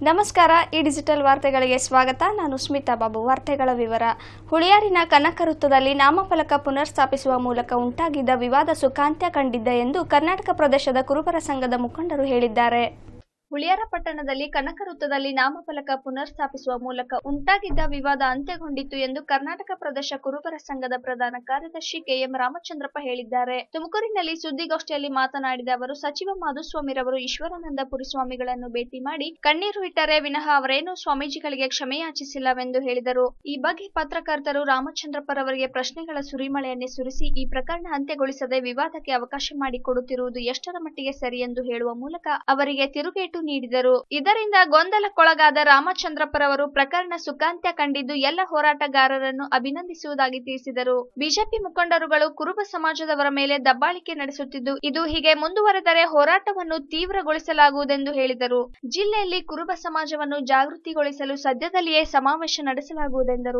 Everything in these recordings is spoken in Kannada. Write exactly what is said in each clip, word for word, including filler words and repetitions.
ನಮಸ್ಕಾರ. ಈ ಡಿಜಿಟಲ್ ವಾರ್ತೆಗಳಿಗೆ ಸ್ವಾಗತ. ನಾನು ಸ್ಮಿತಾ ಬಾಬು. ವಾರ್ತೆಗಳ ವಿವರ. ಹುಳಿಯಾರಿನ ಕನಕ ವೃತ್ತದಲ್ಲಿ ನಾಮಫಲಕ ಪುನರ್ಸ್ಥಾಪಿಸುವ ಮೂಲಕ ಉಂಟಾಗಿದ್ದ ವಿವಾದ ಸುಖಾಂತ್ಯ ಕಂಡಿದೆ ಎಂದು ಕರ್ನಾಟಕ ಪ್ರದೇಶದ ಕುರುಬರ ಸಂಘದ ಮುಖಂಡರು ಹೇಳಿದ್ದಾರೆ. ಹುಳಿಯಾರ ಪಟ್ಟಣದಲ್ಲಿ ಕನಕ ವೃತ್ತದಲ್ಲಿ ನಾಮಫಲಕ ಪುನರ್ಸ್ಥಾಪಿಸುವ ಮೂಲಕ ಉಂಟಾಗಿದ್ದ ವಿವಾದ ಅಂತ್ಯಗೊಂಡಿತ್ತು ಎಂದು ಕರ್ನಾಟಕ ಪ್ರದೇಶ ಕುರುಬರ ಸಂಘದ ಪ್ರಧಾನ ಕಾರ್ಯದರ್ಶಿ ಕೆಎಂ ರಾಮಚಂದ್ರಪ್ಪ ಹೇಳಿದ್ದಾರೆ. ತುಮಕೂರಿನಲ್ಲಿ ಸುದ್ದಿಗೋಷ್ಠಿಯಲ್ಲಿ ಮಾತನಾಡಿದ ಅವರು, ಸಚಿವ ಮಾಧುಸ್ವಾಮಿರವರು ಈಶ್ವರಾನಂದ ಪುರಿ ಸ್ವಾಮಿಗಳನ್ನು ಭೇಟಿ ಮಾಡಿ ಕಣ್ಣೀರು ಇಟ್ಟರೆ ವಿನಃ ಅವರೇನೂ ಸ್ವಾಮೀಜಿಗಳಿಗೆ ಕ್ಷಮೆಯಾಚಿಸಿಲ್ಲವೆಂದು ಹೇಳಿದರು. ಈ ಬಗ್ಗೆ ಪತ್ರಕರ್ತರು ರಾಮಚಂದ್ರಪ್ಪರವರಿಗೆ ಪ್ರಶ್ನೆಗಳ ಸುರಿಮಳೆಯನ್ನೇ ಸುರಿಸಿ ಈ ಪ್ರಕರಣ ಅಂತ್ಯಗೊಳಿಸದೆ ವಿವಾದಕ್ಕೆ ಅವಕಾಶ ಮಾಡಿಕೊಡುತ್ತಿರುವುದು ಎಷ್ಟರ ಮಟ್ಟಿಗೆ ಸರಿ ಎಂದು ಹೇಳುವ ಮೂಲಕ ಅವರಿಗೆ ತಿರುಗೇಟು ನೀಡಿದರು. ಇದರಿಂದ ಗೊಂದಲಕ್ಕೊಳಗಾದ ರಾಮಚಂದ್ರಪ್ಪರವರು ಪ್ರಕರಣ ಸುಖಾಂತ್ಯ ಕಂಡಿದ್ದು ಎಲ್ಲ ಹೋರಾಟಗಾರರನ್ನು ಅಭಿನಂದಿಸುವುದಾಗಿ ತಿಳಿಸಿದರು. ಬಿಜೆಪಿ ಮುಖಂಡರುಗಳು ಕುರುಬ ಸಮಾಜದವರ ಮೇಲೆ ದಬ್ಬಾಳಿಕೆ ನಡೆಸುತ್ತಿದ್ದು, ಇದು ಹೀಗೆ ಮುಂದುವರೆದರೆ ಹೋರಾಟವನ್ನು ತೀವ್ರಗೊಳಿಸಲಾಗುವುದೆಂದು ಹೇಳಿದರು. ಜಿಲ್ಲೆಯಲ್ಲಿ ಕುರುಬ ಸಮಾಜವನ್ನು ಜಾಗೃತಿಗೊಳಿಸಲು ಸದ್ಯದಲ್ಲಿಯೇ ಸಮಾವೇಶ ನಡೆಸಲಾಗುವುದೆಂದರು.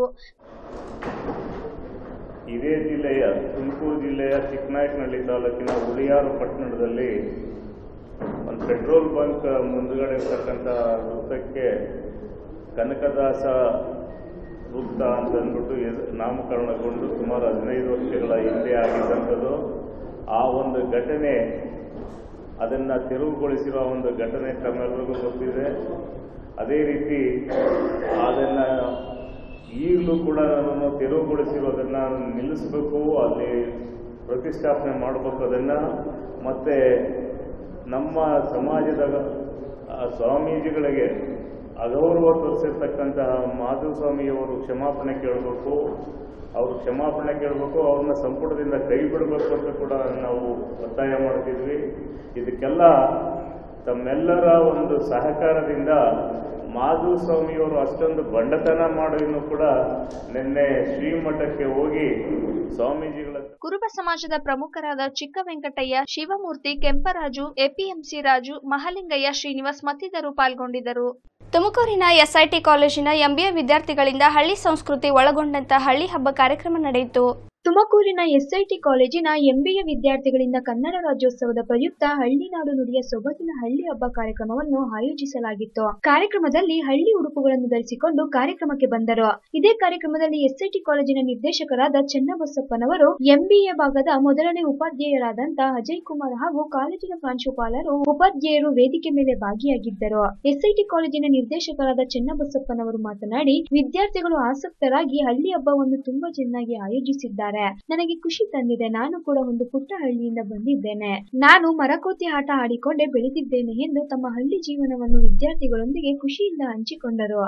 ಇದೇ ಜಿಲ್ಲೆಯ ತುಮಕೂರು ಜಿಲ್ಲೆಯ ಚಿಕ್ಕನಾಯಕನಹಳ್ಳಿ ತಾಲೂಕಿನ ಹುಳಿಯಾರು ಪಟ್ಟಣದಲ್ಲಿ ಒಂದು ಪೆಟ್ರೋಲ್ ಬಂಕ್ ಮುಂದುಗಡೆ ಇರ್ತಕ್ಕಂಥ ವೃತ್ತಕ್ಕೆ ಕನಕದಾಸ ವೃತ್ತ ಅಂತಂದ್ಬಿಟ್ಟು ನಾಮಕರಣಗೊಂಡು ಸುಮಾರು ಹದಿನೈದು ವರ್ಷಗಳ ಹಿಂದೆ ಆಗಿದ್ದಂಥದ್ದು. ಆ ಒಂದು ಘಟನೆ, ಅದನ್ನು ತೆರವುಗೊಳಿಸಿರುವ ಒಂದು ಘಟನೆ ತಮ್ಮೆಲ್ಲರಿಗೂ ಗೊತ್ತಿದೆ. ಅದೇ ರೀತಿ ಅದನ್ನು ಈಗಲೂ ಕೂಡ ನಾನು ತೆರವುಗೊಳಿಸಿರೋದನ್ನು ನಿಲ್ಲಿಸಬೇಕು, ಅಲ್ಲಿ ಪ್ರತಿಷ್ಠಾಪನೆ ಮಾಡಬೇಕು ಅದನ್ನು. ಮತ್ತು ನಮ್ಮ ಸಮಾಜದ ಸ್ವಾಮೀಜಿಗಳಿಗೆ ಅಗೌರವ ತೋರಿಸಿರ್ತಕ್ಕಂತಹ ಮಾಧುಸ್ವಾಮಿಯವರು ಕ್ಷಮಾಪಣೆ ಕೇಳಬೇಕು, ಅವರು ಕ್ಷಮಾಪಣೆ ಕೇಳಬೇಕು, ಅವ್ರನ್ನ ಸಂಪುಟದಿಂದ ಕೈ ಬಿಡಬೇಕು ಅಂತ ಕೂಡ ನಾವು ಒತ್ತಾಯ ಮಾಡ್ತಿದ್ವಿ. ಇದಕ್ಕೆಲ್ಲ ತಮ್ಮೆಲ್ಲರ ಒಂದು ಸಹಕಾರದಿಂದ ಮಾಧುಸ್ವಾಮಿಯವರು ಅಷ್ಟೊಂದು ಬಂಡತನ ಮಾಡಿನೂ ಕೂಡ ನಿನ್ನೆ ಶ್ರೀಮಠಕ್ಕೆ ಹೋಗಿ ಸ್ವಾಮೀಜಿಗಳ ಕುರುಬ ಸಮಾಜದ ಪ್ರಮುಖರಾದ ಚಿಕ್ಕ ವೆಂಕಟಯ್ಯ, ಶಿವಮೂರ್ತಿ, ಕೆಂಪರಾಜು, ಎಪಿಎಂಸಿ ರಾಜು, ಮಹಾಲಿಂಗಯ್ಯ, ಶ್ರೀನಿವಾಸ್ ಮತ್ತಿತರರು ಪಾಲ್ಗೊಂಡಿದ್ದರು. ತುಮಕೂರಿನ ಎಸ್ಐಟಿ ಕಾಲೇಜಿನ ಎಂಬಿಎ ವಿದ್ಯಾರ್ಥಿಗಳಿಂದ ಹಳ್ಳಿ ಸಂಸ್ಕೃತಿ ಒಳಗೊಂಡಂತ ಹಳ್ಳಿ ಹಬ್ಬ ಕಾರ್ಯಕ್ರಮ ನಡೆಯಿತು. ತುಮಕೂರಿನ ಎಸ್ಐಟಿ ಕಾಲೇಜಿನ ಎಂಬಿಎ ವಿದ್ಯಾರ್ಥಿಗಳಿಂದ ಕನ್ನಡ ರಾಜ್ಯೋತ್ಸವದ ಪ್ರಯುಕ್ತ ಹಳ್ಳಿನಾಡು ನುಡಿಯ ಸೊಬಗಿನ ಹಳ್ಳಿ ಹಬ್ಬ ಕಾರ್ಯಕ್ರಮವನ್ನು ಆಯೋಜಿಸಲಾಗಿತ್ತು. ಕಾರ್ಯಕ್ರಮದಲ್ಲಿ ಹಳ್ಳಿ ಉಡುಪುಗಳನ್ನು ಧರಿಸಿಕೊಂಡು ಕಾರ್ಯಕ್ರಮಕ್ಕೆ ಬಂದರು. ಇದೇ ಕಾರ್ಯಕ್ರಮದಲ್ಲಿ ಎಸ್ಐಟಿ ಕಾಲೇಜಿನ ನಿರ್ದೇಶಕರಾದ ಚೆನ್ನಬಸಪ್ಪನವರು, ಎಂಬಿಎ ಭಾಗದ ಮೊದಲನೇ ಉಪಾಧ್ಯಾಯರಾದಂತಹ ಅಜಯ್ ಕುಮಾರ್ ಹಾಗೂ ಕಾಲೇಜಿನ ಪ್ರಾಂಶುಪಾಲರು, ಉಪಾಧ್ಯಾಯರು ವೇದಿಕೆ ಮೇಲೆ ಭಾಗಿಯಾಗಿದ್ದರು. ಎಸ್ಐಟಿ ಕಾಲೇಜಿನ ನಿರ್ದೇಶಕರಾದ ಚೆನ್ನಬಸಪ್ಪನವರು ಮಾತನಾಡಿ, ವಿದ್ಯಾರ್ಥಿಗಳು ಆಸಕ್ತರಾಗಿ ಹಳ್ಳಿ ಹಬ್ಬವನ್ನು ತುಂಬಾ ಚೆನ್ನಾಗಿ ಆಯೋಜಿಸಿದ್ದಾರೆ. ನನಗೆ ಖುಷಿ ತಂದಿದೆ. ನಾನು ಕೂಡ ಒಂದು ಪುಟ್ಟ ಹಳ್ಳಿಯಿಂದ ಬಂದಿದ್ದೇನೆ. ನಾನು ಮರಕೋತಿ ಆಟ ಆಡಿಕೊಂಡೇ ಬೆಳೆದಿದ್ದೇನೆ ಎಂದು ತಮ್ಮ ಹಳ್ಳಿ ಜೀವನವನ್ನು ವಿದ್ಯಾರ್ಥಿಗಳೊಂದಿಗೆ ಖುಷಿಯಿಂದ ಹಂಚಿಕೊಂಡರು.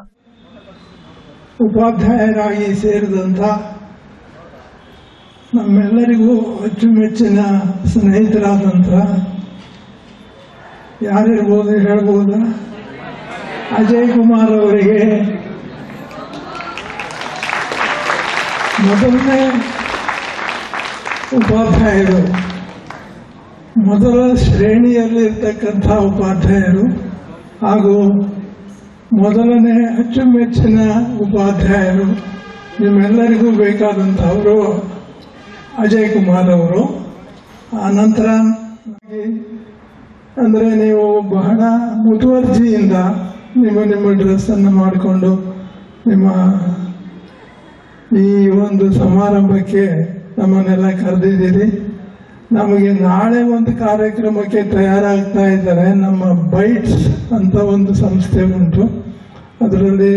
ಉಪಾಧ್ಯಾಯರಾಗಿ ಸೇರಿದಂತ ನಮ್ಮೆಲ್ಲರಿಗೂ ಅಚ್ಚುಮೆಚ್ಚಿನ ಸ್ನೇಹಿತರಾದಂತ ಯಾರಿರ್ಬೋದು ಹೇಳ್ಬೋದ, ಅಜಯ್ ಕುಮಾರ್ ಅವರಿಗೆ ಮೊದಲನೇ ಉಪಾಧ್ಯಾಯರು, ಮೊದಲ ಶ್ರೇಣಿಯಲ್ಲಿರ್ತಕ್ಕಂಥ ಉಪಾಧ್ಯಾಯರು ಹಾಗೂ ಮೊದಲನೇ ಅಚ್ಚುಮೆಚ್ಚಿನ ಉಪಾಧ್ಯಾಯರು, ನಿಮ್ಮೆಲ್ಲರಿಗೂ ಬೇಕಾದಂಥವರು ಅಜಯ್ ಕುಮಾರ್ ಅವರು. ಆ ನಂತರ ಅಂದರೆ ನೀವು ಬಹಳ ಮುತುವರ್ಜಿಯಿಂದ ನಿಮ್ಮ ನಿಮ್ಮ ಡ್ರೆಸ್ಸನ್ನು ಮಾಡಿಕೊಂಡು ನಿಮ್ಮ ಈ ಒಂದು ಸಮಾರಂಭಕ್ಕೆ ನಮ್ಮನ್ನೆಲ್ಲ ಕರೆದಿದ್ದೀರಿ. ನಮಗೆ ನಾಳೆ ಒಂದು ಕಾರ್ಯಕ್ರಮಕ್ಕೆ ತಯಾರಾಗ್ತಾ ಇದ್ದಾರೆ. ನಮ್ಮ ಬೈಟ್ಸ್ ಅಂತ ಒಂದು ಸಂಸ್ಥೆ ಉಂಟು, ಅದರಲ್ಲಿ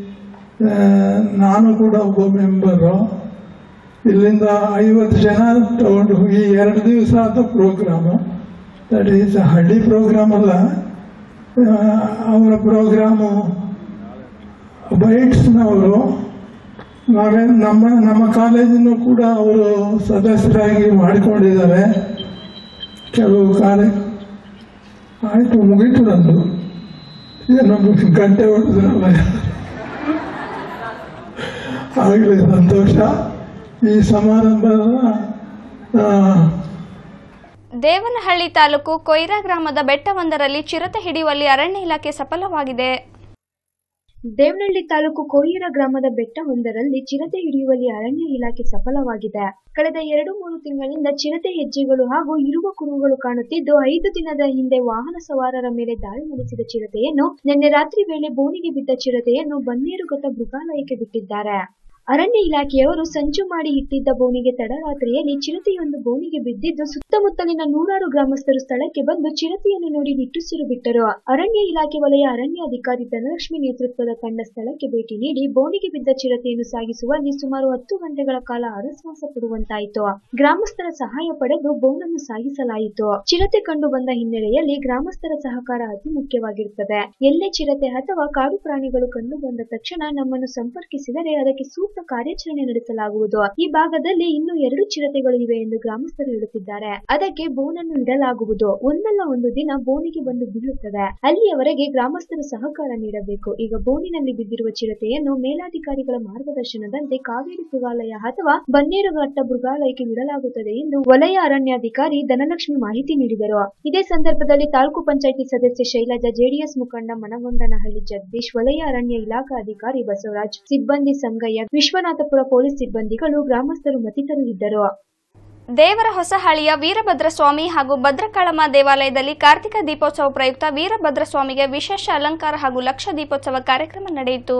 ನಾನು ಕೂಡ ಒಬ್ಬ ಮೆಂಬರು. ಇಲ್ಲಿಂದ ಐವತ್ತು ಜನ ತಗೊಂಡು ಹೋಗಿ ಎರಡು ದಿವಸ ಆದ ಪ್ರೋಗ್ರಾಮು. ದಟ್ ಈಸ್ ಹಳ್ಳಿ ಪ್ರೋಗ್ರಾಮ್ ಅಲ್ಲ, ಅವರ ಪ್ರೋಗ್ರಾಮು ಬೈಟ್ಸ್ನವರು. ನಾವೇ ನಮ್ಮ ನಮ್ಮ ಕಾಲೇಜನ್ನು ಕೂಡ ಅವರು ಸದಸ್ಯರಾಗಿ ಮಾಡಿಕೊಂಡಿದ್ದಾರೆ. ಕೆಲವು ಕಾರ್ಯ ಆಯಿತು, ಮುಗೀತು ನಂದು. ಏನೋ ಗಂಟೆ ಹೊಡೆದ್ರಲ್ಲ, ಆಗಲಿ ಸಂತೋಷ. ಈ ಸಮಾರಂಭದ ದೇವನಹಳ್ಳಿ ತಾಲೂಕು ಕೊಯ್ರಾ ಗ್ರಾಮದ ಬೆಟ್ಟವೊಂದರಲ್ಲಿ ಚಿರತೆ ಹಿಡಿಯುವಲ್ಲಿ ಅರಣ್ಯ ಇಲಾಖೆ ಸಫಲವಾಗಿದೆ. ದೇವನಹಳ್ಳಿ ತಾಲೂಕು ಕೋಯಿರ ಗ್ರಾಮದ ಬೆಟ್ಟವೊಂದರಲ್ಲಿ ಚಿರತೆ ಹಿಡಿಯುವಲ್ಲಿ ಅರಣ್ಯ ಇಲಾಖೆ ಸಫಲವಾಗಿದೆ. ಕಳೆದ ಎರಡು ಮೂರು ತಿಂಗಳಿಂದ ಚಿರತೆ ಹೆಜ್ಜೆಗಳು ಹಾಗೂ ಇರುವ ಕುರುಹುಗಳು ಕಾಣುತ್ತಿದ್ದು, ಐದು ದಿನದ ಹಿಂದೆ ವಾಹನ ಸವಾರರ ಮೇಲೆ ದಾಳಿ ನಡೆಸಿದ ಚಿರತೆಯನ್ನು ನಿನ್ನೆ ರಾತ್ರಿ ವೇಳೆ ಬೋನಿಗೆ ಬಿದ್ದ ಚಿರತೆಯನ್ನು ಬನ್ನೇರುಘಟ್ಟ ಮೃಗಾಲಯಕ್ಕೆ ಬಿಟ್ಟಿದ್ದಾರೆ. ಅರಣ್ಯ ಇಲಾಖೆಯವರು ಸಂಚು ಮಾಡಿ ಇಟ್ಟಿದ್ದ ಬೋನಿಗೆ ತಡರಾತ್ರಿಯಲ್ಲಿ ಚಿರತೆಯೊಂದು ಬೋನಿಗೆ ಬಿದ್ದಿದ್ದು, ಸುತ್ತಮುತ್ತಲಿನ ನೂರಾರು ಗ್ರಾಮಸ್ಥರು ಸ್ಥಳಕ್ಕೆ ಬಂದು ಚಿರತೆಯನ್ನು ನೋಡಿ ನಿಟ್ಟುಸಿರು ಬಿಟ್ಟರು. ಅರಣ್ಯ ಇಲಾಖೆ ವಲಯ ಅರಣ್ಯಾಧಿಕಾರಿ ಧನಲಕ್ಷ್ಮಿ ನೇತೃತ್ವದ ತಂಡ ಸ್ಥಳಕ್ಕೆ ಭೇಟಿ ನೀಡಿ ಬೋನಿಗೆ ಬಿದ್ದ ಚಿರತೆಯನ್ನು ಸಾಗಿಸುವಲ್ಲಿ ಸುಮಾರು ಹತ್ತು ಗಂಟೆಗಳ ಕಾಲ ಅರಸಾಹಸ ಪಡುವಂತಾಯಿತು. ಗ್ರಾಮಸ್ಥರ ಸಹಾಯ ಪಡೆದು ಬೋನನ್ನು ಸಾಗಿಸಲಾಯಿತು. ಚಿರತೆ ಕಂಡು ಬಂದ ಹಿನ್ನೆಲೆಯಲ್ಲಿ ಗ್ರಾಮಸ್ಥರ ಸಹಕಾರ ಅತಿ ಮುಖ್ಯವಾಗಿರುತ್ತದೆ. ಎಲ್ಲೇ ಚಿರತೆ ಅಥವಾ ಕಾಡು ಪ್ರಾಣಿಗಳು ಕಂಡು ಬಂದ ತಕ್ಷಣ ನಮ್ಮನ್ನು ಸಂಪರ್ಕಿಸಿದರೆ ಅದಕ್ಕೆ ಸೂಕ್ತ ಕಾರ್ಯಾಚರಣೆ ನಡೆಸಲಾಗುವುದು. ಈ ಭಾಗದಲ್ಲಿ ಇನ್ನೂ ಎರಡು ಚಿರತೆಗಳು ಇವೆ ಎಂದು ಗ್ರಾಮಸ್ಥರು ಹೇಳುತ್ತಿದ್ದಾರೆ. ಅದಕ್ಕೆ ಬೋನನ್ನು ಇಡಲಾಗುವುದು. ಒಂದಲ್ಲ ಒಂದು ದಿನ ಬೋನಿಗೆ ಬಂದು ಬೀಳುತ್ತದೆ. ಅಲ್ಲಿಯವರೆಗೆ ಗ್ರಾಮಸ್ಥರು ಸಹಕಾರ ನೀಡಬೇಕು. ಈಗ ಬೋನಿನಲ್ಲಿ ಬಿದ್ದಿರುವ ಚಿರತೆಯನ್ನು ಮೇಲಾಧಿಕಾರಿಗಳ ಮಾರ್ಗದರ್ಶನದಂತೆ ಕಾವೇರಿ ಮೃಗಾಲಯ ಅಥವಾ ಬನ್ನೇರುಘಟ್ಟ ಮೃಗಾಲಯಕ್ಕೆ ಬಿಡಲಾಗುತ್ತದೆ ಎಂದು ವಲಯ ಅರಣ್ಯಾಧಿಕಾರಿ ಧನಲಕ್ಷ್ಮಿ ಮಾಹಿತಿ ನೀಡಿದರು. ಇದೇ ಸಂದರ್ಭದಲ್ಲಿ ತಾಲೂಕು ಪಂಚಾಯಿತಿ ಸದಸ್ಯೆ ಶೈಲಜಾ, ಜೆಡಿಎಸ್ ಮುಖಂಡ ಮನಗೊಂಡನಹಳ್ಳಿ ಜಗದೀಶ್, ವಲಯ ಅರಣ್ಯ ಇಲಾಖಾ ಅಧಿಕಾರಿ ಬಸವರಾಜ್, ಸಿಬ್ಬಂದಿ ಸಂಗಯ್ಯ, ವಿಶ್ವನಾಥಪುರ ಪೊಲೀಸ್ ಸಿಬ್ಬಂದಿಗಳು, ಗ್ರಾಮಸ್ಥರು ಮತ್ತಿತರರು ಇದ್ದರು. ದೇವರ ಹೊಸಹಳ್ಳಿಯ ವೀರಭದ್ರಸ್ವಾಮಿ ಹಾಗೂ ಭದ್ರಕಾಳಮ್ಮ ದೇವಾಲಯದಲ್ಲಿ ಕಾರ್ತಿಕ ದೀಪೋತ್ಸವ ಪ್ರಯುಕ್ತ ವೀರಭದ್ರಸ್ವಾಮಿಗೆ ವಿಶೇಷ ಅಲಂಕಾರ ಹಾಗೂ ಲಕ್ಷ ದೀಪೋತ್ಸವ ಕಾರ್ಯಕ್ರಮ ನಡೆಯಿತು.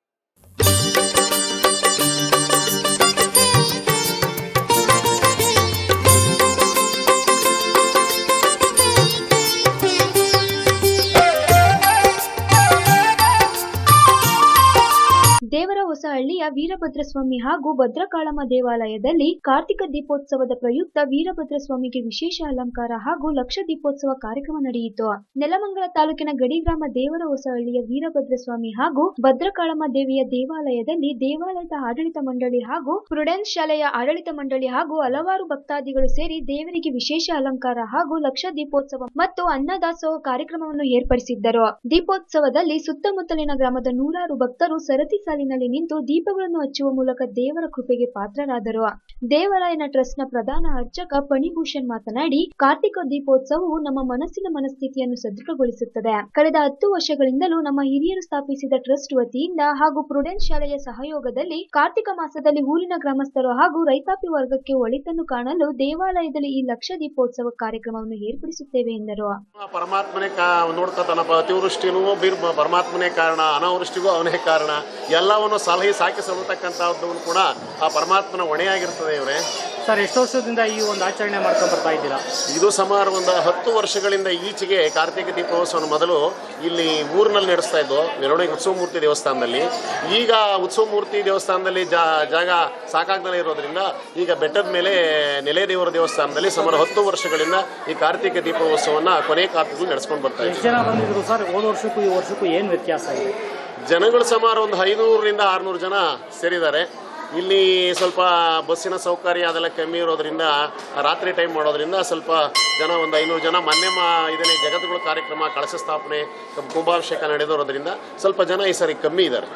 ದೇವರ ಹೊಸಹಳ್ಳಿಯ ವೀರಭದ್ರಸ್ವಾಮಿ ಹಾಗೂ ಭದ್ರಕಾಳಮ್ಮ ದೇವಾಲಯದಲ್ಲಿ ಕಾರ್ತಿಕ ದೀಪೋತ್ಸವದ ಪ್ರಯುಕ್ತ ವೀರಭದ್ರಸ್ವಾಮಿಗೆ ವಿಶೇಷ ಅಲಂಕಾರ ಹಾಗೂ ಲಕ್ಷ ದೀಪೋತ್ಸವ ಕಾರ್ಯಕ್ರಮ ನಡೆಯಿತು. ನೆಲಮಂಗಲ ತಾಲೂಕಿನ ಗಡಿ ಗ್ರಾಮ ದೇವರ ಹೊಸಹಳ್ಳಿಯ ವೀರಭದ್ರಸ್ವಾಮಿ ಹಾಗೂ ಭದ್ರಕಾಳಮ್ಮ ದೇವಿಯ ದೇವಾಲಯದಲ್ಲಿ ದೇವಾಲಯದ ಆಡಳಿತ ಮಂಡಳಿ ಹಾಗೂ ಪ್ರುಡೆನ್ಸ್ ಶಾಲೆಯ ಆಡಳಿತ ಮಂಡಳಿ ಹಾಗೂ ಹಲವಾರು ಭಕ್ತಾದಿಗಳು ಸೇರಿ ದೇವರಿಗೆ ವಿಶೇಷ ಅಲಂಕಾರ ಹಾಗೂ ಲಕ್ಷ ದೀಪೋತ್ಸವ ಮತ್ತು ಅನ್ನದಾಸೋಹ ಕಾರ್ಯಕ್ರಮವನ್ನು ಏರ್ಪಡಿಸಿದ್ದರು. ದೀಪೋತ್ಸವದಲ್ಲಿ ಸುತ್ತಮುತ್ತಲಿನ ಗ್ರಾಮದ ನೂರಾರು ಭಕ್ತರು ಸರತಿ ಸಾಲಿನಲ್ಲಿ ನಿಂತು ದೀಪಗಳನ್ನು ಹಚ್ಚುವ ಮೂಲಕ ದೇವರ ಕೃಪೆಗೆ ಪಾತ್ರರಾದರು. ದೇವಾಲಯನ ಟ್ರಸ್ಟ್ನ ಪ್ರಧಾನ ಅರ್ಚಕ ಫಣಿಭೂಷಣ್ ಮಾತನಾಡಿ, ಕಾರ್ತಿಕ ದೀಪೋತ್ಸವವು ನಮ್ಮ ಮನಸ್ಸಿನ ಮನಸ್ಥಿತಿಯನ್ನು ಸದೃಢಗೊಳಿಸುತ್ತದೆ. ಕಳೆದ ಹತ್ತು ವರ್ಷಗಳಿಂದಲೂ ನಮ್ಮ ಹಿರಿಯರು ಸ್ಥಾಪಿಸಿದ ಟ್ರಸ್ಟ್ ವತಿಯಿಂದ ಹಾಗೂ ಪ್ರುಡೆನ್ಸ್ ಶಾಲೆಯ ಸಹಯೋಗದಲ್ಲಿ ಕಾರ್ತಿಕ ಮಾಸದಲ್ಲಿ ಊರಿನ ಗ್ರಾಮಸ್ಥರು ಹಾಗೂ ರೈತಾಪಿ ವರ್ಗಕ್ಕೆ ಒಳಿತನ್ನು ಕಾಣಲು ದೇವಾಲಯದಲ್ಲಿ ಈ ಲಕ್ಷ ದೀಪೋತ್ಸವ ಕಾರ್ಯಕ್ರಮವನ್ನು ಏರ್ಪಡಿಸುತ್ತೇವೆ ಎಂದರು. ಪರಮಾತ್ಮನೇ ನೋಡ್ತಾನ, ಅತಿವೃಷ್ಟಿನೂ ಪರಮಾತ್ಮನೇ ಕಾರಣ, ಅನಾವೃಷ್ಟಿಗೂ ಅವನೇ ಕಾರಣ. ಎಲ್ಲವನ್ನು ಸಲಹೆ ಸಾಕಿ ಸಲ್ಲತಕ್ಕಂಥದ್ದು ಕೂಡ ಆ ಪರಮಾತ್ಮನ ಹೊಣೆಯಾಗಿರ್ತದೆ. ಇವರೇ ಸರ್, ಎಷ್ಟು ವರ್ಷದಿಂದ ಈ ಒಂದು ಆಚರಣೆ ಮಾಡ್ಕೊಂಡು ಬರ್ತಾ ಇದ್ದೀರಾ? ಇದು ಸುಮಾರು ಒಂದು ಹತ್ತು ವರ್ಷಗಳಿಂದ ಈಚೆಗೆ ಕಾರ್ತಿಕ ದೀಪೋತ್ಸವ ಮೊದಲು ಇಲ್ಲಿ ಊರಿನಲ್ಲಿ ನಡೆಸ್ತಾ ಇದ್ದು ಮೆರವಣಿಗೆ ಉತ್ಸವ ಮೂರ್ತಿ ದೇವಸ್ಥಾನದಲ್ಲಿ. ಈಗ ಉತ್ಸವ ಮೂರ್ತಿ ದೇವಸ್ಥಾನದಲ್ಲಿ ಜಾಗ ಸಾಕಾಗ್ದಲೇ ಇರೋದ್ರಿಂದ ಈಗ ಬೆಟ್ಟದ ಮೇಲೆ ನೆಲೆ ದೇವರ ದೇವಸ್ಥಾನದಲ್ಲಿ ಸುಮಾರು ಹತ್ತು ವರ್ಷಗಳಿಂದ ಈ ಕಾರ್ತಿಕ ದೀಪೋತ್ಸವವನ್ನು ಕೊನೆ ಕಾರ್ತಿಕಗಳು ನಡೆಸ್ಕೊಂಡು ಬರ್ತಾ ಇದ್ದಾರೆ. ಎಷ್ಟು ಜನ ಬಂದಿದ್ರು ಸರ್? ಹೋದ ವರ್ಷಕ್ಕೂ ಈ ವರ್ಷಕ್ಕೂ ಏನು ವ್ಯತ್ಯಾಸ ಇದೆ? ಜನಗಳು ಸುಮಾರು ಒಂದು ಐನೂರರಿಂದ ಆರುನೂರು ಜನ ಸೇರಿದ್ದಾರೆ. ಇಲ್ಲಿ ಸ್ವಲ್ಪ ಬಸ್ಸಿನ ಸೌಕರ್ಯ ಅದೆಲ್ಲ ಕಮ್ಮಿ ಇರೋದ್ರಿಂದ ರಾತ್ರಿ ಟೈಮ್ ಮಾಡೋದ್ರಿಂದ ಸ್ವಲ್ಪ ಜನ ಒಂದು ಐನೂರು ಜನ ಮೊನ್ನೆ ಮಾ ಇದನ್ನೇ ಜಗತ್ತುಗಳ ಕಾರ್ಯಕ್ರಮ, ಕಳಶ ಸ್ಥಾಪನೆ, ಕುಂಭಾಭಿಷೇಕ ನಡೆದಿರೋದ್ರಿಂದ ಸ್ವಲ್ಪ ಜನ ಈ ಸಾರಿ ಕಮ್ಮಿ ಇದ್ದಾರೆ.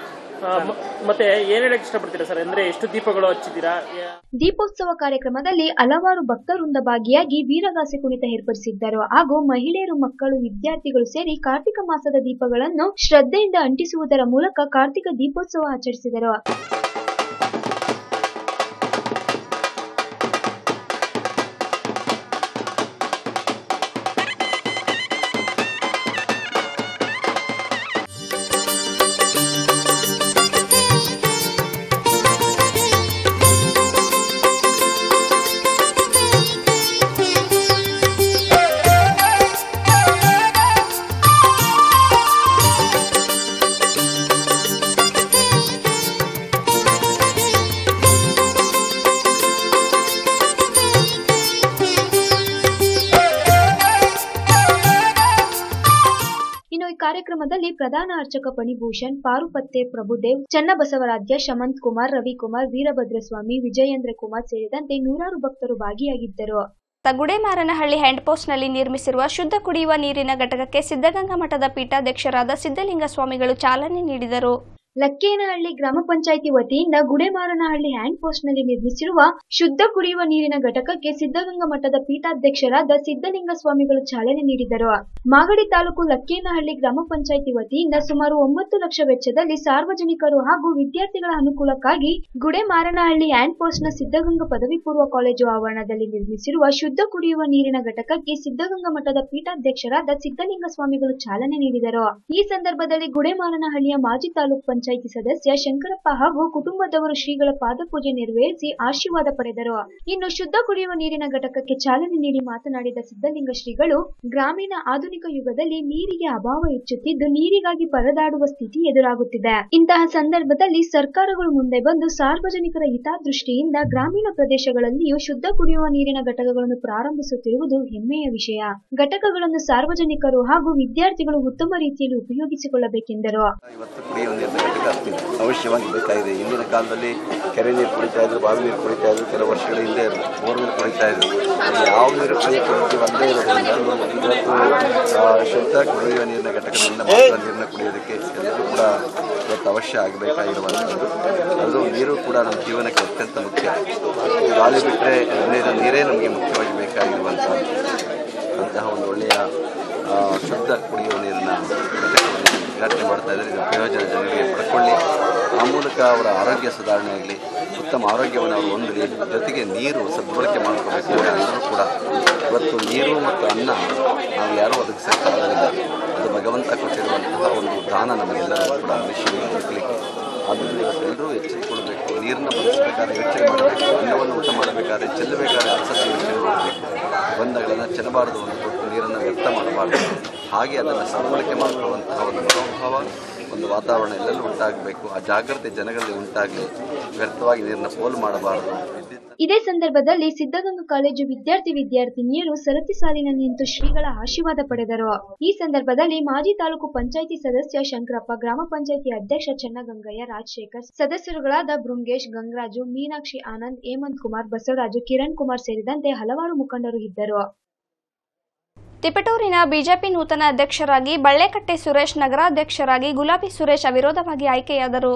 ಮತ್ತೆ ಏನ್ ಹೇಳಕ್ ಇಷ್ಟಪಡ್ತೀರಾ ಸರ್? ಅಂದ್ರೆ ಎಷ್ಟು ದೀಪಗಳು ಹಚ್ಚಿದ್ದೀರಾ? ದೀಪೋತ್ಸವ ಕಾರ್ಯಕ್ರಮದಲ್ಲಿ ಹಲವಾರು ಭಕ್ತವೃಂದ ಭಾಗಿಯಾಗಿ ವೀರಗಾಸೆ ಕುಣಿತ ಏರ್ಪಡಿಸಿದ್ದರು ಹಾಗೂ ಮಹಿಳೆಯರು, ಮಕ್ಕಳು, ವಿದ್ಯಾರ್ಥಿಗಳು ಸೇರಿ ಕಾರ್ತಿಕ ಮಾಸದ ದೀಪಗಳನ್ನು ಶ್ರದ್ಧೆಯಿಂದ ಅಂಟಿಸುವುದರ ಮೂಲಕ ಕಾರ್ತಿಕ ದೀಪೋತ್ಸವ ಆಚರಿಸಿದರು. ಕಾರ್ಯಕ್ರಮದಲ್ಲಿ ಪ್ರಧಾನ ಅರ್ಚಕ ಫಣಿಭೂಷಣ್, ಪಾರುಪತ್ತೆ ಪ್ರಭುದೇವ್, ಚನ್ನಬಸವರಾಧ್ಯ, ಶಮಂತ್ ಕುಮಾರ್, ರವಿಕುಮಾರ್, ವೀರಭದ್ರಸ್ವಾಮಿ, ವಿಜಯೇಂದ್ರ ಕುಮಾರ್ ಸೇರಿದಂತೆ ನೂರಾರು ಭಕ್ತರು ಭಾಗಿಯಾಗಿದ್ದರು. ಗುಡೇಮಾರನಹಳ್ಳಿ ಹ್ಯಾಂಡ್ಪೋಸ್ಟ್ನಲ್ಲಿ ನಿರ್ಮಿಸಿರುವ ಶುದ್ಧ ಕುಡಿಯುವ ನೀರಿನ ಘಟಕಕ್ಕೆ ಸಿದ್ಧಗಂಗಾ ಮಠದ ಪೀಠಾಧ್ಯಕ್ಷರಾದ ಸಿದ್ಧಲಿಂಗ ಸ್ವಾಮಿಗಳು ಚಾಲನೆ ನೀಡಿದರು. ಲಕ್ಕೇನಹಳ್ಳಿ ಗ್ರಾಮ ಪಂಚಾಯಿತಿ ವತಿಯಿಂದ ಗುಡೆಮಾರನಹಳ್ಳಿ ಹ್ಯಾಂಡ್ ಪೋಸ್ಟ್ ನಲ್ಲಿ ನಿರ್ಮಿಸಿರುವ ಶುದ್ಧ ಕುಡಿಯುವ ನೀರಿನ ಘಟಕಕ್ಕೆ ಸಿದ್ಧಗಂಗಾ ಮಠದ ಪೀಠಾಧ್ಯಕ್ಷರಾದ ಸಿದ್ದಲಿಂಗ ಸ್ವಾಮಿಗಳು ಚಾಲನೆ ನೀಡಿದರು. ಮಾಗಡಿ ತಾಲೂಕು ಲಕ್ಕೇನಹಳ್ಳಿ ಗ್ರಾಮ ಪಂಚಾಯಿತಿ ವತಿಯಿಂದ ಸುಮಾರು ಒಂಬತ್ತು ಲಕ್ಷ ವೆಚ್ಚದಲ್ಲಿ ಸಾರ್ವಜನಿಕರು ಹಾಗೂ ವಿದ್ಯಾರ್ಥಿಗಳ ಅನುಕೂಲಕ್ಕಾಗಿ ಗುಡೆಮಾರನಹಳ್ಳಿ ಹ್ಯಾಂಡ್ ಪೋಸ್ಟ್ ನ ಸಿದ್ಧಗಂಗಾ ಪದವಿ ಪೂರ್ವ ಕಾಲೇಜು ಆವರಣದಲ್ಲಿ ನಿರ್ಮಿಸಿರುವ ಶುದ್ಧ ಕುಡಿಯುವ ನೀರಿನ ಘಟಕಕ್ಕೆ ಸಿದ್ಧಗಂಗಾ ಮಠದ ಪೀಠಾಧ್ಯಕ್ಷರಾದ ಸಿದ್ದಲಿಂಗ ಸ್ವಾಮಿಗಳು ಚಾಲನೆ ನೀಡಿದರು. ಈ ಸಂದರ್ಭದಲ್ಲಿ ಗುಡೆಮಾರನಹಳ್ಳಿಯ ಮಾಜಿ ತಾಲೂಕು ಪಂಚಾಯಿತಿ ಸದಸ್ಯ ಶಂಕರಪ್ಪ ಹಾಗೂ ಕುಟುಂಬದವರು ಶ್ರೀಗಳ ಪಾದಪೂಜೆ ನೆರವೇರಿಸಿ ಆಶೀರ್ವಾದ ಪಡೆದರು. ಇನ್ನು ಶುದ್ಧ ಕುಡಿಯುವ ನೀರಿನ ಘಟಕಕ್ಕೆ ಚಾಲನೆ ನೀಡಿ ಮಾತನಾಡಿದ ಸಿದ್ದಲಿಂಗ ಶ್ರೀಗಳು, ಗ್ರಾಮೀಣ ಆಧುನಿಕ ಯುಗದಲ್ಲಿ ನೀರಿಗೆ ಅಭಾವ ಹೆಚ್ಚುತ್ತಿದ್ದು ನೀರಿಗಾಗಿ ಪರದಾಡುವ ಸ್ಥಿತಿ ಎದುರಾಗುತ್ತಿದೆ. ಇಂತಹ ಸಂದರ್ಭದಲ್ಲಿ ಸರ್ಕಾರಗಳು ಮುಂದೆ ಬಂದು ಸಾರ್ವಜನಿಕರ ಹಿತದೃಷ್ಟಿಯಿಂದ ಗ್ರಾಮೀಣ ಪ್ರದೇಶಗಳಲ್ಲಿಯೂ ಶುದ್ಧ ಕುಡಿಯುವ ನೀರಿನ ಘಟಕಗಳನ್ನು ಪ್ರಾರಂಭಿಸುತ್ತಿರುವುದು ಹೆಮ್ಮೆಯ ವಿಷಯ. ಘಟಕಗಳನ್ನು ಸಾರ್ವಜನಿಕರು ಹಾಗೂ ವಿದ್ಯಾರ್ಥಿಗಳು ಉತ್ತಮ ರೀತಿಯಲ್ಲಿ ಉಪಯೋಗಿಸಿಕೊಳ್ಳಬೇಕೆಂದರು. ಅವಶ್ಯವಾಗಿ ಬೇಕಾಗಿದೆ. ಹಿಂದಿನ ಕಾಲದಲ್ಲಿ ಕೆರೆ ನೀರು ಕುಡಿತಾ ಇದ್ರು, ಬಾವಿ ನೀರು ಕುಡಿತಾ ಇದ್ರು, ಕೆಲವು ವರ್ಷಗಳ ಹಿಂದೆ ಬೋರ್ ನೀರು ಕುಡಿತಾ ಇದ್ರು. ಯಾವ ನೀರು ಕುಡಿಯುತ್ತೆ ಒಂದೇ ಇರೋದ್ರಿಂದ ಇವತ್ತು ಶುದ್ಧ ಕುಡಿಯುವ ನೀರಿನ ಘಟಕದಿಂದ ಮಾತ್ರ ನೀರನ್ನು ಕುಡಿಯೋದಕ್ಕೆ ಎಲ್ಲರೂ ಕೂಡ ಇವತ್ತು ಅವಶ್ಯ ಆಗಬೇಕಾಗಿರುವಂಥದ್ದು. ಅದು ನೀರು ಕೂಡ ನಮ್ಮ ಜೀವನಕ್ಕೆ ಅತ್ಯಂತ ಮುಖ್ಯ. ಗಾಳಿ ಬಿಟ್ಟರೆ ಎರಡನೇದು ನೀರೇ ನಮಗೆ ಮುಖ್ಯವಾಗಿ ಬೇಕಾಗಿರುವಂಥದ್ದು. ಅಂತಹ ಒಂದು ಒಳ್ಳೆಯ ಶುದ್ಧ ಕುಡಿಯುವ ನೀರಿನ ಘಟಕವನ್ನು ಉದ್ಘಾಟನೆ ಮಾಡ್ತಾ ಇದ್ದಾರೆ. ಇದರ ಪ್ರಯೋಜನ ಜನರಿಗೆ ಪಡ್ಕೊಳ್ಳಿ, ಆ ಮೂಲಕ ಅವರ ಆರೋಗ್ಯ ಸುಧಾರಣೆ ಆಗಲಿ, ಉತ್ತಮ ಆರೋಗ್ಯವನ್ನು ಅವರು ಹೊಂದಲಿ. ಜೊತೆಗೆ ನೀರು ಸದ್ಬಳಕೆ ಮಾಡ್ಕೋಬೇಕು. ಎಲ್ಲರೂ ಕೂಡ ಇವತ್ತು ನೀರು ಮತ್ತು ಅನ್ನ ನಾವು ಯಾರೂ ಒದಗಿಸೋಕ್ಕಾಗೋದಿಲ್ಲ. ಅದು ಭಗವಂತ ಕೊಟ್ಟಿರುವಂತಹ ಒಂದು ದಾನ ನಮಗೆಲ್ಲರೂ ಕೂಡ ಅವಶ್ಯವಾಗಿ ಬದುಕಲಿಕ್ಕೆ. ಆದ್ದರಿಂದ ಇವತ್ತು ಎಲ್ಲರೂ ಎಚ್ಚರಿಕೊಳ್ಳಬೇಕು. ನೀರನ್ನು ಬಳಸಬೇಕಾದ್ರೆ ಯೋಚನೆ ಮಾಡಬೇಕು. ಅನ್ನವನ್ನು ಊಟ ಮಾಡಬೇಕಾದ್ರೆ ಚೆಲ್ಲಬೇಕಾದ್ರೆ ಅಸತಿ ಯೋಚನೆ ಮಾಡಬೇಕು. ಬಂಧಗಳನ್ನು ಚೆಲ್ಲಬಾರದು, ಒಂದು ಕೊಟ್ಟು ನೀರನ್ನು ವ್ಯರ್ಥ ಮಾಡಬಾರ್ದು. ಹಾಗೆ ಅದನ್ನು ಸದ್ಬಳಕೆ ಮಾಡಿಕೊಳ್ಳುವಂತಹ ಒಂದು ಮನೋಭಾವ, ಒಂದು ವಾತಾವರಣ ಎಲ್ಲೆಲ್ಲೂ ಉಂಟಾಗಬೇಕು. ಆ ಜಾಗೃತಿ ಜನಗಳಲ್ಲಿ ಉಂಟಾಗಲಿ. ವ್ಯರ್ಥವಾಗಿ ನೀರನ್ನು ಪೋಲು ಮಾಡಬಾರದು. ಇದೇ ಸಂದರ್ಭದಲ್ಲಿ ಸಿದ್ಧಗಂಗಾ ಕಾಲೇಜು ವಿದ್ಯಾರ್ಥಿ ವಿದ್ಯಾರ್ಥಿನಿಯರು ಸರತಿ ಸಾಲಿನಲ್ಲಿ ನಿಂತು ಶ್ರೀಗಳ ಆಶೀರ್ವಾದ ಪಡೆದರು. ಈ ಸಂದರ್ಭದಲ್ಲಿ ಮಾಜಿ ತಾಲೂಕು ಪಂಚಾಯಿತಿ ಸದಸ್ಯ ಶಂಕರಪ್ಪ, ಗ್ರಾಮ ಪಂಚಾಯಿತಿ ಅಧ್ಯಕ್ಷ ಚನ್ನಗಂಗಯ್ಯ, ರಾಜಶೇಖರ್, ಸದಸ್ಯರುಗಳಾದ ಬೃಂಗೇಶ್, ಗಂಗರಾಜು, ಮೀನಾಕ್ಷಿ, ಆನಂದ್, ಹೇಮಂತ್ ಕುಮಾರ್, ಬಸವರಾಜು, ಕಿರಣ್ ಕುಮಾರ್ ಸೇರಿದಂತೆ ಹಲವಾರು ಮುಖಂಡರು ಇದ್ದರು. ತಿಪಟೂರಿನ ಬಿಜೆಪಿ ನೂತನ ಅಧ್ಯಕ್ಷರಾಗಿ ಬಳ್ಳೆಕಟ್ಟೆ ಸುರೇಶ್, ನಗರಾಧ್ಯಕ್ಷರಾಗಿ ಗುಲಾಬಿ ಸುರೇಶ್ ಅವಿರೋಧವಾಗಿ ಆಯ್ಕೆಯಾದರು.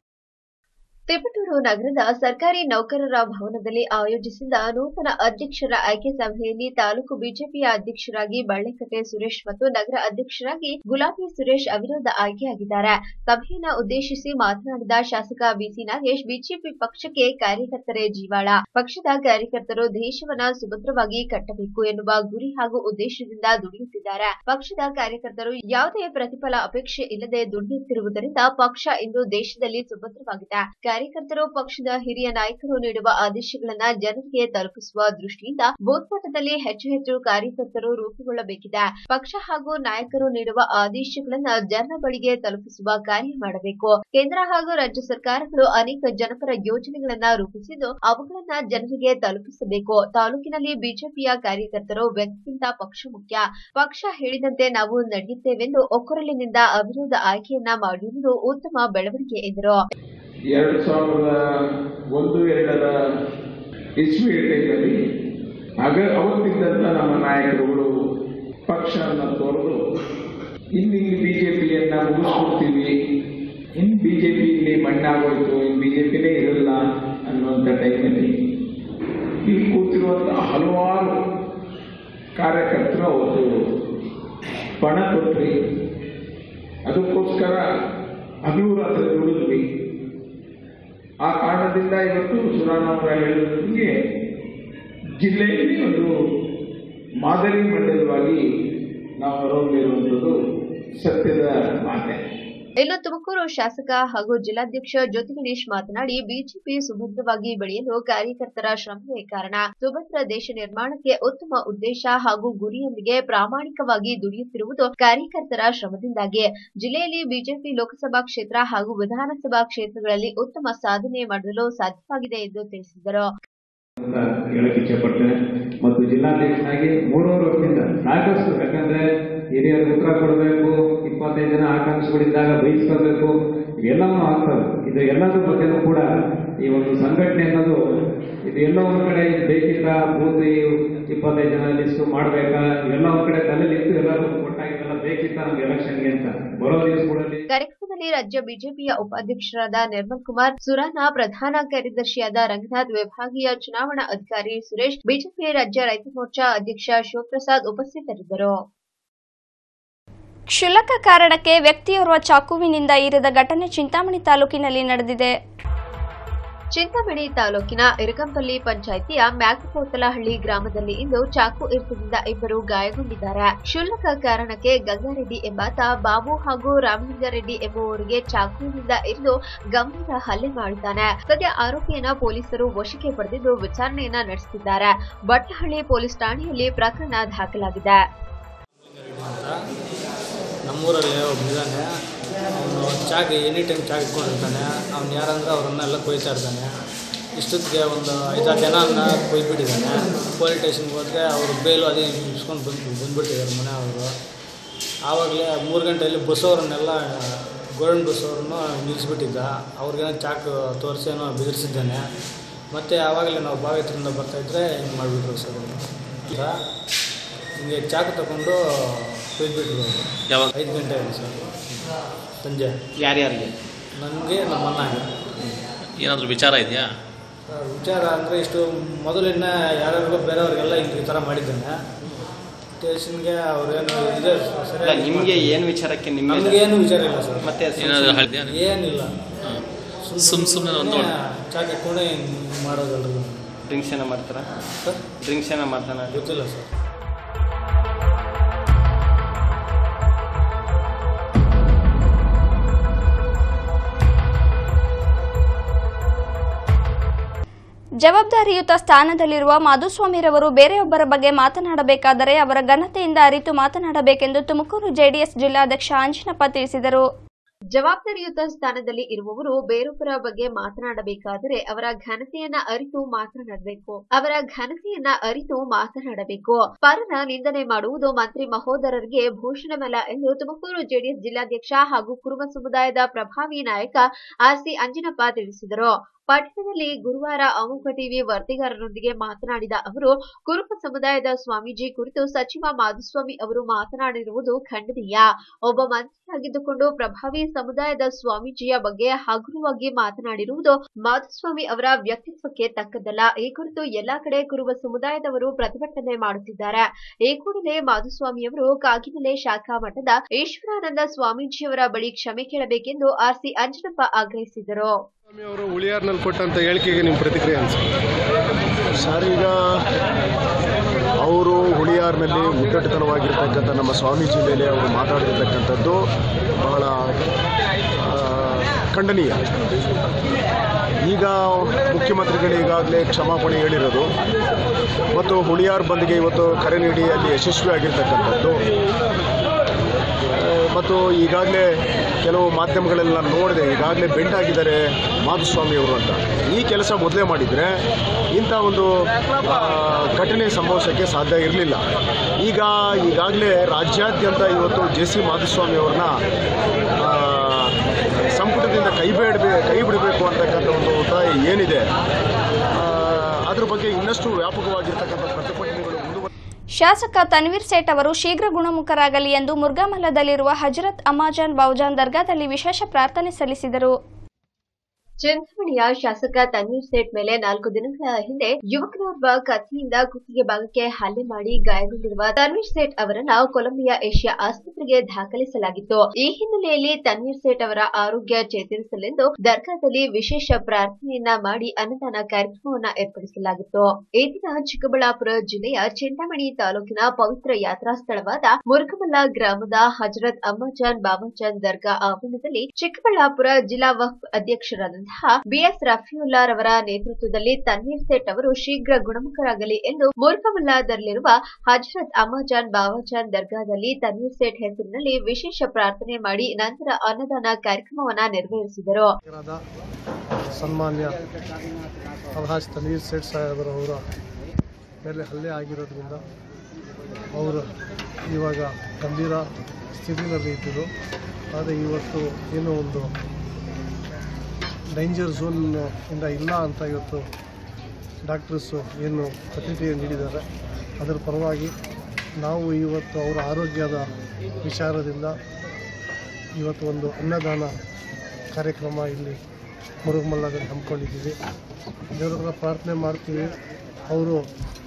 ತಿಪಟೂರು ನಗರದ ಸರ್ಕಾರಿ ನೌಕರರ ಭವನದಲ್ಲಿ ಆಯೋಜಿಸಿದ ನೂತನ ಅಧ್ಯಕ್ಷರ ಆಯ್ಕೆ ಸಭೆಯಲ್ಲಿ ತಾಲೂಕು ಬಿಜೆಪಿಯ ಅಧ್ಯಕ್ಷರಾಗಿ ಬಳ್ಳೆಕಟ್ಟೆ ಸುರೇಶ್ ಮತ್ತು ನಗರ ಅಧ್ಯಕ್ಷರಾಗಿ ಗುಲಾಬಿ ಸುರೇಶ್ ಅವಿರೋಧ ಆಯ್ಕೆಯಾಗಿದ್ದಾರೆ. ಸಭೆಯನ್ನು ಉದ್ದೇಶಿಸಿ ಮಾತನಾಡಿದ ಶಾಸಕ ಬಿಸಿ ನಾಗೇಶ್, ಬಿಜೆಪಿ ಪಕ್ಷಕ್ಕೆ ಕಾರ್ಯಕರ್ತರೇ ಜೀವಾಳ. ಪಕ್ಷದ ಕಾರ್ಯಕರ್ತರು ದೇಶವನ್ನ ಸುಭದ್ರವಾಗಿ ಕಟ್ಟಬೇಕು ಎನ್ನುವ ಗುರಿ ಹಾಗೂ ಉದ್ದೇಶದಿಂದ ದುಡಿಯುತ್ತಿದ್ದಾರೆ. ಪಕ್ಷದ ಕಾರ್ಯಕರ್ತರು ಯಾವುದೇ ಪ್ರತಿಫಲ ಅಪೇಕ್ಷೆ ಇಲ್ಲದೆ ದುಡಿಯುತ್ತಿರುವುದರಿಂದ ಪಕ್ಷ ಇಂದು ದೇಶದಲ್ಲಿ ಸುಭದ್ರವಾಗಿದೆ. ಕಾರ್ಯಕರ್ತರು ಪಕ್ಷದ ಹಿರಿಯ ನಾಯಕರು ನೀಡುವ ಆದೇಶಗಳನ್ನ ಜನರಿಗೆ ತಲುಪಿಸುವ ದೃಷ್ಟಿಯಿಂದ ಬೂತ್ ಮಟ್ಟದಲ್ಲಿ ಹೆಚ್ಚು ಹೆಚ್ಚು ಕಾರ್ಯಕರ್ತರು ರೂಪುಗೊಳ್ಳಬೇಕಿದೆ. ಪಕ್ಷ ಹಾಗೂ ನಾಯಕರು ನೀಡುವ ಆದೇಶಗಳನ್ನ ಜನರ ಬಳಿಗೆ ತಲುಪಿಸುವ ಕಾರ್ಯ ಮಾಡಬೇಕು. ಕೇಂದ್ರ ಹಾಗೂ ರಾಜ್ಯ ಸರ್ಕಾರಗಳು ಅನೇಕ ಜನಪರ ಯೋಜನೆಗಳನ್ನ ರೂಪಿಸಿದ್ದು ಅವುಗಳನ್ನ ಜನರಿಗೆ ತಲುಪಿಸಬೇಕು. ತಾಲೂಕಿನಲ್ಲಿ ಬಿಜೆಪಿಯ ಕಾರ್ಯಕರ್ತರು ವ್ಯಕ್ತಿಗಿಂತ ಪಕ್ಷ ಮುಖ್ಯ. ಪಕ್ಷ ಹೇಳಿದಂತೆ ನಾವು ನಡೆಯುತ್ತೇವೆಂದು ಒಕ್ಕೊರಲಿನಿಂದ ಅವಿರೋಧ ಆಯ್ಕೆಯನ್ನ ಮಾಡಿರುವುದು ಉತ್ತಮ ಬೆಳವಣಿಗೆ ಎಂದರು. ಎರಡು ಸಾವಿರದ ಒಂದು ಎರಡರ ಇಸ್ವಿ ಟೈಮಲ್ಲಿ ಆಗ ಅವತ್ತಿದ್ದಂಥ ನಮ್ಮ ನಾಯಕರುಗಳು ಪಕ್ಷವನ್ನು ತೊರೆದು ಇನ್ನು ಬಿಜೆಪಿಯನ್ನ ಮುಗಿಸ್ಕೊಡ್ತೀವಿ, ಇನ್ನು ಬಿಜೆಪಿ ಇಲ್ಲಿ ಮಣ್ಣಾಗೋಯ್ತು, ಇನ್ನು ಬಿಜೆಪಿನೇ ಇರಲ್ಲ ಅನ್ನುವಂಥ ಟೈಮಲ್ಲಿ ಇಲ್ಲಿ ಕೂತಿರುವಂತಹ ಹಲವಾರು ಕಾರ್ಯಕರ್ತರು ಅವತ್ತು ಪಣ ಕೊಟ್ರಿ. ಅದಕ್ಕೋಸ್ಕರ ಹಗಲು ರಾತ್ರಿ ದುಡಿದ್ವಿ. ಆ ಕಾರಣದಿಂದ ಇವತ್ತು ಸುರಾನವರ ಹೇಳಿದಂಗೆ ಜಿಲ್ಲೆಯಲ್ಲಿ ಒಂದು ಮಾದರಿ ಮಂಡಲವಾಗಿ ನಾವು ಹೊರಹೊಮ್ಮಿರುವಂಥದ್ದು ಸತ್ಯದ ಮಾತೆ. ಇನ್ನು ತುಮಕೂರು ಶಾಸಕ ಹಾಗೂ ಜಿಲ್ಲಾಧ್ಯಕ್ಷ ಜ್ಯೋತಿ ಗಣೇಶ್ ಮಾತನಾಡಿ, ಬಿಜೆಪಿ ಸುಭದ್ರವಾಗಿ ಬೆಳೆಯಲು ಕಾರ್ಯಕರ್ತರ ಶ್ರಮವೇ ಕಾರಣ. ಸುಭದ್ರ ದೇಶ ನಿರ್ಮಾಣಕ್ಕೆ ಉತ್ತಮ ಉದ್ದೇಶ ಹಾಗೂ ಗುರಿಯೊಂದಿಗೆ ಪ್ರಾಮಾಣಿಕವಾಗಿ ದುಡಿಯುತ್ತಿರುವುದು ಕಾರ್ಯಕರ್ತರ ಶ್ರಮದಿಂದಾಗಿ ಜಿಲ್ಲೆಯಲ್ಲಿ ಬಿಜೆಪಿ ಲೋಕಸಭಾ ಕ್ಷೇತ್ರ ಹಾಗೂ ವಿಧಾನಸಭಾ ಕ್ಷೇತ್ರಗಳಲ್ಲಿ ಉತ್ತಮ ಸಾಧನೆ ಮಾಡಲು ಸಾಧ್ಯವಾಗಿದೆ ಎಂದು ತಿಳಿಸಿದರು. ಹೇಳಕ್ಕೆ ಇಚ್ಛೆಪಡ್ತೇನೆ ಮತ್ತು ಜಿಲ್ಲಾಧ್ಯಕ್ಷನಾಗಿ ಮೂರುವರೆ ವರ್ಷದಿಂದ ಸಾಕಷ್ಟು, ಯಾಕಂದ್ರೆ ಹಿರಿಯರು ಉತ್ತರ ಕೊಡಬೇಕು, ಇಪ್ಪತ್ತೈದು ಜನ ಆಕಾಂಕ್ಷಿಗಳಿದ್ದಾಗ ಬಯಸ್ಕೋಬೇಕು, ಎಲ್ಲವೂ ಆಗ್ತದೆ. ಇದು ಎಲ್ಲದರ ಬಗ್ಗೆನೂ ಕೂಡ ಈ ಒಂದು ಸಂಘಟನೆ ಅನ್ನೋದು ಇದು ಎಲ್ಲ ಒಂದ್ ಕಡೆ ಬೇಕಿತ್ತ ಬೂತ್ ಇಪ್ಪತ್ತೈದು ಜನ ಲಿಸ್ಟ್ ಮಾಡ್ಬೇಕಾ, ಇವೆಲ್ಲ ಒಂದ್ ಕಡೆ ತಲೆಲಿತ್ತು ಎಲ್ಲರೂ ಕೊಟ್ಟಾಗಿದ್ದೆಲ್ಲ ಬೇಕಿತ್ತ ನಮ್ಗೆ ಎಲೆಕ್ಷನ್ಗೆ ಅಂತ ಬರೋ ದಿವಸಗಳಲ್ಲಿ. ಕಾರ್ಯಕ್ರಮದಲ್ಲಿ ರಾಜ್ಯ ಬಿಜೆಪಿಯ ಉಪಾಧ್ಯಕ್ಷರಾದ ನಿರ್ಮಲ್ ಕುಮಾರ್ ಸುರಾನ, ಪ್ರಧಾನ ಕಾರ್ಯದರ್ಶಿಯಾದ ರಂಗನಾಥ್, ವಿಭಾಗೀಯ ಚುನಾವಣಾ ಅಧಿಕಾರಿ ಸುರೇಶ್, ಬಿಜೆಪಿ ರಾಜ್ಯ ರೈತ ಮೋರ್ಚಾ ಅಧ್ಯಕ್ಷ ಶಿವಪ್ರಸಾದ್ ಉಪಸ್ಥಿತರಿದ್ದರು. ಕ್ಷುಲ್ಲಕ ಕಾರಣಕ್ಕೆ ವ್ಯಕ್ತಿಯೋರ್ವ ಚಾಕುವಿನಿಂದ ಇರಿದ ಘಟನೆ ಚಿಂತಾಮಣಿ ತಾಲೂಕಿನಲ್ಲಿ ನಡೆದಿದೆ. ಚಿಂತಾಮಣಿ ತಾಲೂಕಿನ ಇರಕಂಪಲ್ಲಿ ಪಂಚಾಯಿತಿಯ ಮ್ಯಾಕಕೋತಲಹಳ್ಳಿ ಗ್ರಾಮದಲ್ಲಿ ಇಂದು ಚಾಕು ಇರಿತದಿಂದ ಇಬ್ಬರು ಗಾಯಗೊಂಡಿದ್ದಾರೆ. ಕ್ಷುಲ್ಲಕ ಕಾರಣಕ್ಕೆ ಗಂಗಾರೆಡ್ಡಿ ಎಂಬಾತ ಬಾಬು ಹಾಗೂ ರಾಮಲಿಂಗಾರೆಡ್ಡಿ ಎಂಬುವವರಿಗೆ ಚಾಕುವಿನಿಂದ ಇರಿದು ಗಂಭೀರ ಹಲ್ಲೆ ಮಾಡಿದ್ದಾನೆ. ಸದ್ಯ ಆರೋಪಿಯನ್ನ ಪೊಲೀಸರು ವಶಕ್ಕೆ ಪಡೆದಿದ್ದು ವಿಚಾರಣೆಯನ್ನ ನಡೆಸುತ್ತಿದ್ದಾರೆ. ಬಟ್ಟಹಳ್ಳಿ ಪೊಲೀಸ್ ಠಾಣೆಯಲ್ಲಿ ಪ್ರಕರಣ ದಾಖಲಾಗಿದೆ. ನಮ್ಮೂರಲ್ಲಿ ಒಬ್ಬನಿದ್ದಾನೆ, ಅವನು ಚಾಕ್ ಎನಿ ಟೈಮ್ ಚಾಕ್ ಇಟ್ಕೊಂಡಿರ್ತಾನೆ. ಅವ್ನು ಯಾರಂದ್ರೆ ಅವರನ್ನೆಲ್ಲ ಕೊಯ್ತಾ ಇರ್ತಾನೆ. ಇಷ್ಟೊತ್ತಿಗೆ ಒಂದು ಐದಾರು ಜನನ ಕೊಯ್ದುಬಿಟ್ಟಿದ್ದಾನೆ. ಪೊಲೀಸ್ ಸ್ಟೇಷನ್ಗೆ ಹೋದರೆ ಅವರು ಬೇಲು ಅದೇ ಇಸ್ಕೊಂಡು ಬಂದು ಬಂದುಬಿಟ್ಟಿದ್ದಾರೆ ಮನೆಯವರು. ಆವಾಗಲೇ ಮೂರು ಗಂಟೆಯಲ್ಲಿ ಬಸ್ ಅವರನ್ನೆಲ್ಲ ಗೋಲ್ಡನ್ ಬಸ್ ಅವರನ್ನು ನಿಲ್ಲಿಸ್ಬಿಟ್ಟಿದ್ದ. ಅವ್ರಿಗೇನೋ ಚಾಕು ತೋರಿಸೇನೋ ಬೆದರಿಸಿದ್ದಾನೆ. ಮತ್ತು ಆವಾಗಲೇ ನಾವು ಬಾವಿ ಹತ್ರದಿಂದ ಬರ್ತಾಯಿದ್ರೆ ಹಿಂಗೆ ಮಾಡಿಬಿಟ್ರು ಸರ್. ಹಿಂಗೆ ಚಾಕು ತಗೊಂಡು ಕೊಯ್ದುಬಿಟ್ರು. ಯಾವಾಗ? ಐದು ಗಂಟೆ ಆಗಿದೆ ಸರ್ ಸಂಜೆ. ಯಾರ್ಯಾರಿಗೆ? ನನಗೆ ನಮ್ಮ ಅಣ್ಣಗೆ. ಏನಾದರೂ ವಿಚಾರ ಇದೆಯಾ? ವಿಚಾರ ಅಂದರೆ ಇಷ್ಟು ಮೊದಲಿನ ಯಾರ್ಯಾರಿಗೂ ಬೇರೆಯವ್ರಿಗೆಲ್ಲ ಹಿಂಗೆ ಈ ಥರ ಮಾಡಿದ್ದಾನೆ. ಸ್ಟೇಷನ್ಗೆ ಅವ್ರೇನು ಇದೆ ಸರಿ. ನಿಮಗೆ ಏನು ವಿಚಾರಕ್ಕೆ? ನಿಮಗೆ ಏನು ವಿಚಾರ ಇಲ್ಲ ಸರ್. ಮತ್ತೆ ಏನಿಲ್ಲ, ಸುಮ್ ಸುಮ್ಮನೆ ಒಂದು ಚಾಕ್ ಇಟ್ಕೊಂಡು ಹಿಂಗೆ ಮಾಡೋದಲ್ರಿ. ಡ್ರಿಂಕ್ಸ್ ಏನೋ ಮಾಡ್ತಾರ ಸರ್? ಡ್ರಿಂಕ್ಸ್ ಏನೋ ಮಾಡ್ತಾನೆ ಗೊತ್ತಿಲ್ಲ ಸರ್. ಜವಾಬ್ದಾರಿಯುತ ಸ್ಥಾನದಲ್ಲಿರುವ ಮಾಧುಸ್ವಾಮಿರವರು ಬೇರೆಯೊಬ್ಬರ ಬಗ್ಗೆ ಮಾತನಾಡಬೇಕಾದರೆ ಅವರ ಘನತೆಯಿಂದ ಅರಿತು ಮಾತನಾಡಬೇಕೆಂದು ತುಮಕೂರು ಜೆಡಿಎಸ್ ಜಿಲ್ಲಾಧ್ಯಕ್ಷ ಆಂಜಿನಪ್ಪ ತಿಳಿಸಿದರು. ಜವಾಬ್ದಾರಿಯುತ ಸ್ಥಾನದಲ್ಲಿ ಇರುವವರು ಬೇರೊಬ್ಬರ ಬಗ್ಗೆ ಮಾತನಾಡಬೇಕಾದರೆ ಅವರ ಘನತೆಯನ್ನ ಅರಿತು ಮಾತನಾಡಬೇಕು ಅವರ ಘನತೆಯನ್ನ ಅರಿತು ಮಾತನಾಡಬೇಕು ಪರನ ನಿಂದನೆ ಮಾಡುವುದು ಮಂತ್ರಿ ಮಹೋದರರಿಗೆ ಭೂಷಣವಲ್ಲ ಎಂದು ತುಮಕೂರು ಜೆಡಿಎಸ್ ಜಿಲ್ಲಾಧ್ಯಕ್ಷ ಹಾಗೂ ಕುರುಬ ಸಮುದಾಯದ ಪ್ರಭಾವಿ ನಾಯಕ ಆರ್ ಸಿ ಅಂಜಿನಪ್ಪ ತಿಳಿಸಿದರು. ಪಟ್ಟಣದಲ್ಲಿ ಗುರುವಾರ ಅಮೋಘ ಟಿವಿ ವರದಿಗಾರರೊಂದಿಗೆ ಮಾತನಾಡಿದ ಅವರು, ಕುರುಬ ಸಮುದಾಯದ ಸ್ವಾಮೀಜಿ ಕುರಿತು ಸಚಿವ ಮಾಧುಸ್ವಾಮಿ ಅವರು ಮಾತನಾಡಿರುವುದು ಖಂಡನೀಯ. ಒಬ್ಬ ಮಂತ್ರಿಯಾಗಿದ್ದುಕೊಂಡು ಪ್ರಭಾವಿ ಸಮುದಾಯದ ಸ್ವಾಮೀಜಿಯ ಬಗ್ಗೆ ಹಗುರವಾಗಿ ಮಾತನಾಡಿರುವುದು ಮಾಧುಸ್ವಾಮಿ ಅವರ ವ್ಯಕ್ತಿತ್ವಕ್ಕೆ ತಕ್ಕದ್ದಲ್ಲ. ಈ ಕುರಿತು ಎಲ್ಲಾ ಕಡೆ ಕುರುಬ ಸಮುದಾಯದವರು ಪ್ರತಿಭಟನೆ ಮಾಡುತ್ತಿದ್ದಾರೆ. ಈ ಕೂಡಲೇ ಮಾಧುಸ್ವಾಮಿಯವರು ಕಾಗಿನೆಲೆ ಶಾಖಾ ಮಠದ ಈಶ್ವರಾನಂದ ಸ್ವಾಮೀಜಿಯವರ ಬಳಿ ಕ್ಷಮೆ ಕೇಳಬೇಕೆಂದು ಆರ್ ಸಿ ಅಂಜನಪ್ಪ ಆಗ್ರಹಿಸಿದರು. ಅವರು ಹುಳಿಯಾರ್ನಲ್ಲಿ ಕೊಟ್ಟಂತ ಹೇಳಿಕೆಗೆ ನಿಮ್ಮ ಪ್ರತಿಕ್ರಿಯೆ ಅನ್ಸುತ್ತೆ ಸರ್? ಈಗ ಅವರು ಹುಳಿಯಾರ್ನಲ್ಲಿ ಉದ್ದಟತನವಾಗಿರ್ತಕ್ಕಂಥ ನಮ್ಮ ಸ್ವಾಮೀಜಿ ಮೇಲೆ ಅವರು ಮಾತಾಡಿರ್ತಕ್ಕಂಥದ್ದು ಬಹಳ ಖಂಡನೀಯ. ಈಗ ಮುಖ್ಯಮಂತ್ರಿಗಳು ಈಗಾಗಲೇ ಕ್ಷಮಾಪಣೆ ಹೇಳಿರೋದು ಮತ್ತು ಹುಳಿಯಾರ್ ಬಂದ್ಗೆ ಇವತ್ತು ಕರೆ ನೀಡಿ ಅಲ್ಲಿ ಯಶಸ್ವಿಯಾಗಿರ್ತಕ್ಕಂಥದ್ದು ಮತ್ತು ಈಗಾಗಲೇ ಕೆಲವು ಮಾಧ್ಯಮಗಳೆಲ್ಲ ನೋಡಿದೆ, ಈಗಾಗಲೇ ಬೆಂಡ್ ಆಗಿದ್ದಾರೆ ಮಾಧುಸ್ವಾಮಿ ಅವರು ಅಂತ. ಈ ಕೆಲಸ ಮೊದಲೇ ಮಾಡಿದರೆ ಇಂಥ ಒಂದು ಘಟನೆ ಸಂಭವಿಸೋಕ್ಕೆ ಸಾಧ್ಯ ಇರಲಿಲ್ಲ. ಈಗ ಈಗಾಗಲೇ ರಾಜ್ಯಾದ್ಯಂತ ಇವತ್ತು ಜೆ ಸಿ ಮಾಧುಸ್ವಾಮಿ ಅವ್ರನ್ನ ಸಂಪುಟದಿಂದ ಕೈ ಬಿಡಬೇ ಕೈ ಬಿಡಬೇಕು ಅಂತಕ್ಕಂಥ ಒಂದು ಒತ್ತಾಯ ಏನಿದೆ, ಅದ್ರ ಬಗ್ಗೆ ಇನ್ನಷ್ಟು ವ್ಯಾಪಕವಾಗಿರ್ತಕ್ಕಂಥ ಪ್ರತಿಭಟನೆಗಳು ಮುಂದುವರೆದ. ಶಾಸಕ ತನ್ವೀರ್ ಸೇಠ್ ಅವರು ಶೀಘ್ರ ಗುಣಮುಖರಾಗಲಿ ಎಂದು ಮುರ್ಗಾಮಲ್ಲದಲ್ಲಿರುವ ಹಜರತ್ ಅಮ್ಮಾಜಾನ್ ಬಾವುಜಾನ್ ದರ್ಗಾದಲ್ಲಿ ವಿಶೇಷ ಪ್ರಾರ್ಥನೆ ಸಲ್ಲಿಸಿದರು. ಚಿಂತಾಮಣಿಯ ಶಾಸಕ ತನ್ವೀರ್ ಸೇಠ್ ಮೇಲೆ ನಾಲ್ಕು ದಿನಗಳ ಹಿಂದೆ ಯುವಕನೊಬ್ಬ ಕತ್ತಿಯಿಂದ ಕುತ್ತಿಗೆ ಭಾಗಕ್ಕೆ ಹಲ್ಲೆ ಮಾಡಿ ಗಾಯಗೊಂಡಿರುವ ತನ್ವೀರ್ ಸೇಠ್ ಅವರನ್ನ ಕೊಲಂಬಿಯಾ ಏಷ್ಯಾ ಆಸ್ಪತ್ರೆಗೆ ದಾಖಲಿಸಲಾಗಿತ್ತು. ಈ ಹಿನ್ನೆಲೆಯಲ್ಲಿ ತನ್ವೀರ್ ಸೇಠ್ ಅವರ ಆರೋಗ್ಯ ಚೇತರಿಸಲೆಂದು ದರ್ಗಾದಲ್ಲಿ ವಿಶೇಷ ಪ್ರಾರ್ಥನೆಯನ್ನ ಮಾಡಿ ಅನ್ನದಾನ ಕಾರ್ಯಕ್ರಮವನ್ನ ಏರ್ಪಡಿಸಲಾಗಿತ್ತು. ಈ ದಿನ ಚಿಕ್ಕಬಳ್ಳಾಪುರ ಜಿಲ್ಲೆಯ ಚಿಂತಾಮಣಿ ತಾಲೂಕಿನ ಪವಿತ್ರ ಯಾತ್ರಾ ಸ್ಥಳವಾದ ಮುರುಗಮಲ್ಲ ಗ್ರಾಮದ ಹಜರತ್ ಅಮ್ಮಾಜಾನ್ ಬಾಬಾಜಾನ್ ದರ್ಗಾ ಆವರಣದಲ್ಲಿ ಚಿಕ್ಕಬಳ್ಳಾಪುರ ಜಿಲ್ಲಾ ವಕ್ಫ್ ಅಧ್ಯಕ್ಷರಾದ ಬಿಎಸ್ ರಫಿಯುಲ್ಲಾ ರವರ ನೇತೃತ್ವದಲ್ಲಿ ತನ್ವೀರ್ ಸೇಠ್ ಅವರು ಶೀಘ್ರ ಗುಣಮುಖರಾಗಲಿ ಎಂದು ಮುರ್ಗಮಲ್ಲಾದಲ್ಲಿರುವ ಹಜರತ್ ಅಮ್ಮಾಜಾನ್ ಬಾಬಾಜಾನ್ ದರ್ಗಾದಲ್ಲಿ ತನ್ವೀರ್ ಸೇಠ್ ಹೆಸರಿನಲ್ಲಿ ವಿಶೇಷ ಪ್ರಾರ್ಥನೆ ಮಾಡಿ ನಂತರ ಅನ್ನದಾನ ಕಾರ್ಯಕ್ರಮವನ್ನು ನೆರವೇರಿಸಿದರು. ಸನ್ಮಾನ್ಯ ಅಲ್ಹಾಜ್ ತನ್ವೀರ್ ಸೇಠ್ ಸಾಹೇಬರವರ ಮೇಲೆ ಹಲ್ಲೆ ಆಗಿರೋದ್ರಿಂದ ಅವರು ಇವಾಗ ಗಂಭೀರ ಸ್ಥಿತಿನಲ್ಲಿ ಇದ್ದರು. ಆದರೆ ಇವತ್ತು ಏನೋ ಒಂದು ಡೇಂಜರ್ ಝೋನ್ ಇಂದ ಇಲ್ಲ ಅಂತ ಇವತ್ತು ಡಾಕ್ಟರ್ಸು ಏನು ಪ್ರತಿಕ್ರಿಯೆ ನೀಡಿದ್ದಾರೆ ಅದರ ಪರವಾಗಿ ನಾವು ಇವತ್ತು ಅವರ ಆರೋಗ್ಯದ ವಿಚಾರದಿಂದ ಇವತ್ತು ಒಂದು ಅನ್ನದಾನ ಕಾರ್ಯಕ್ರಮ ಇಲ್ಲಿ ಮುರುಗಮಲ್ಲದಲ್ಲಿ ಹಮ್ಮಿಕೊಂಡಿದ್ದೀವಿ. ದೇವರ ಪ್ರಾರ್ಥನೆ ಮಾಡ್ತೀವಿ ಅವರು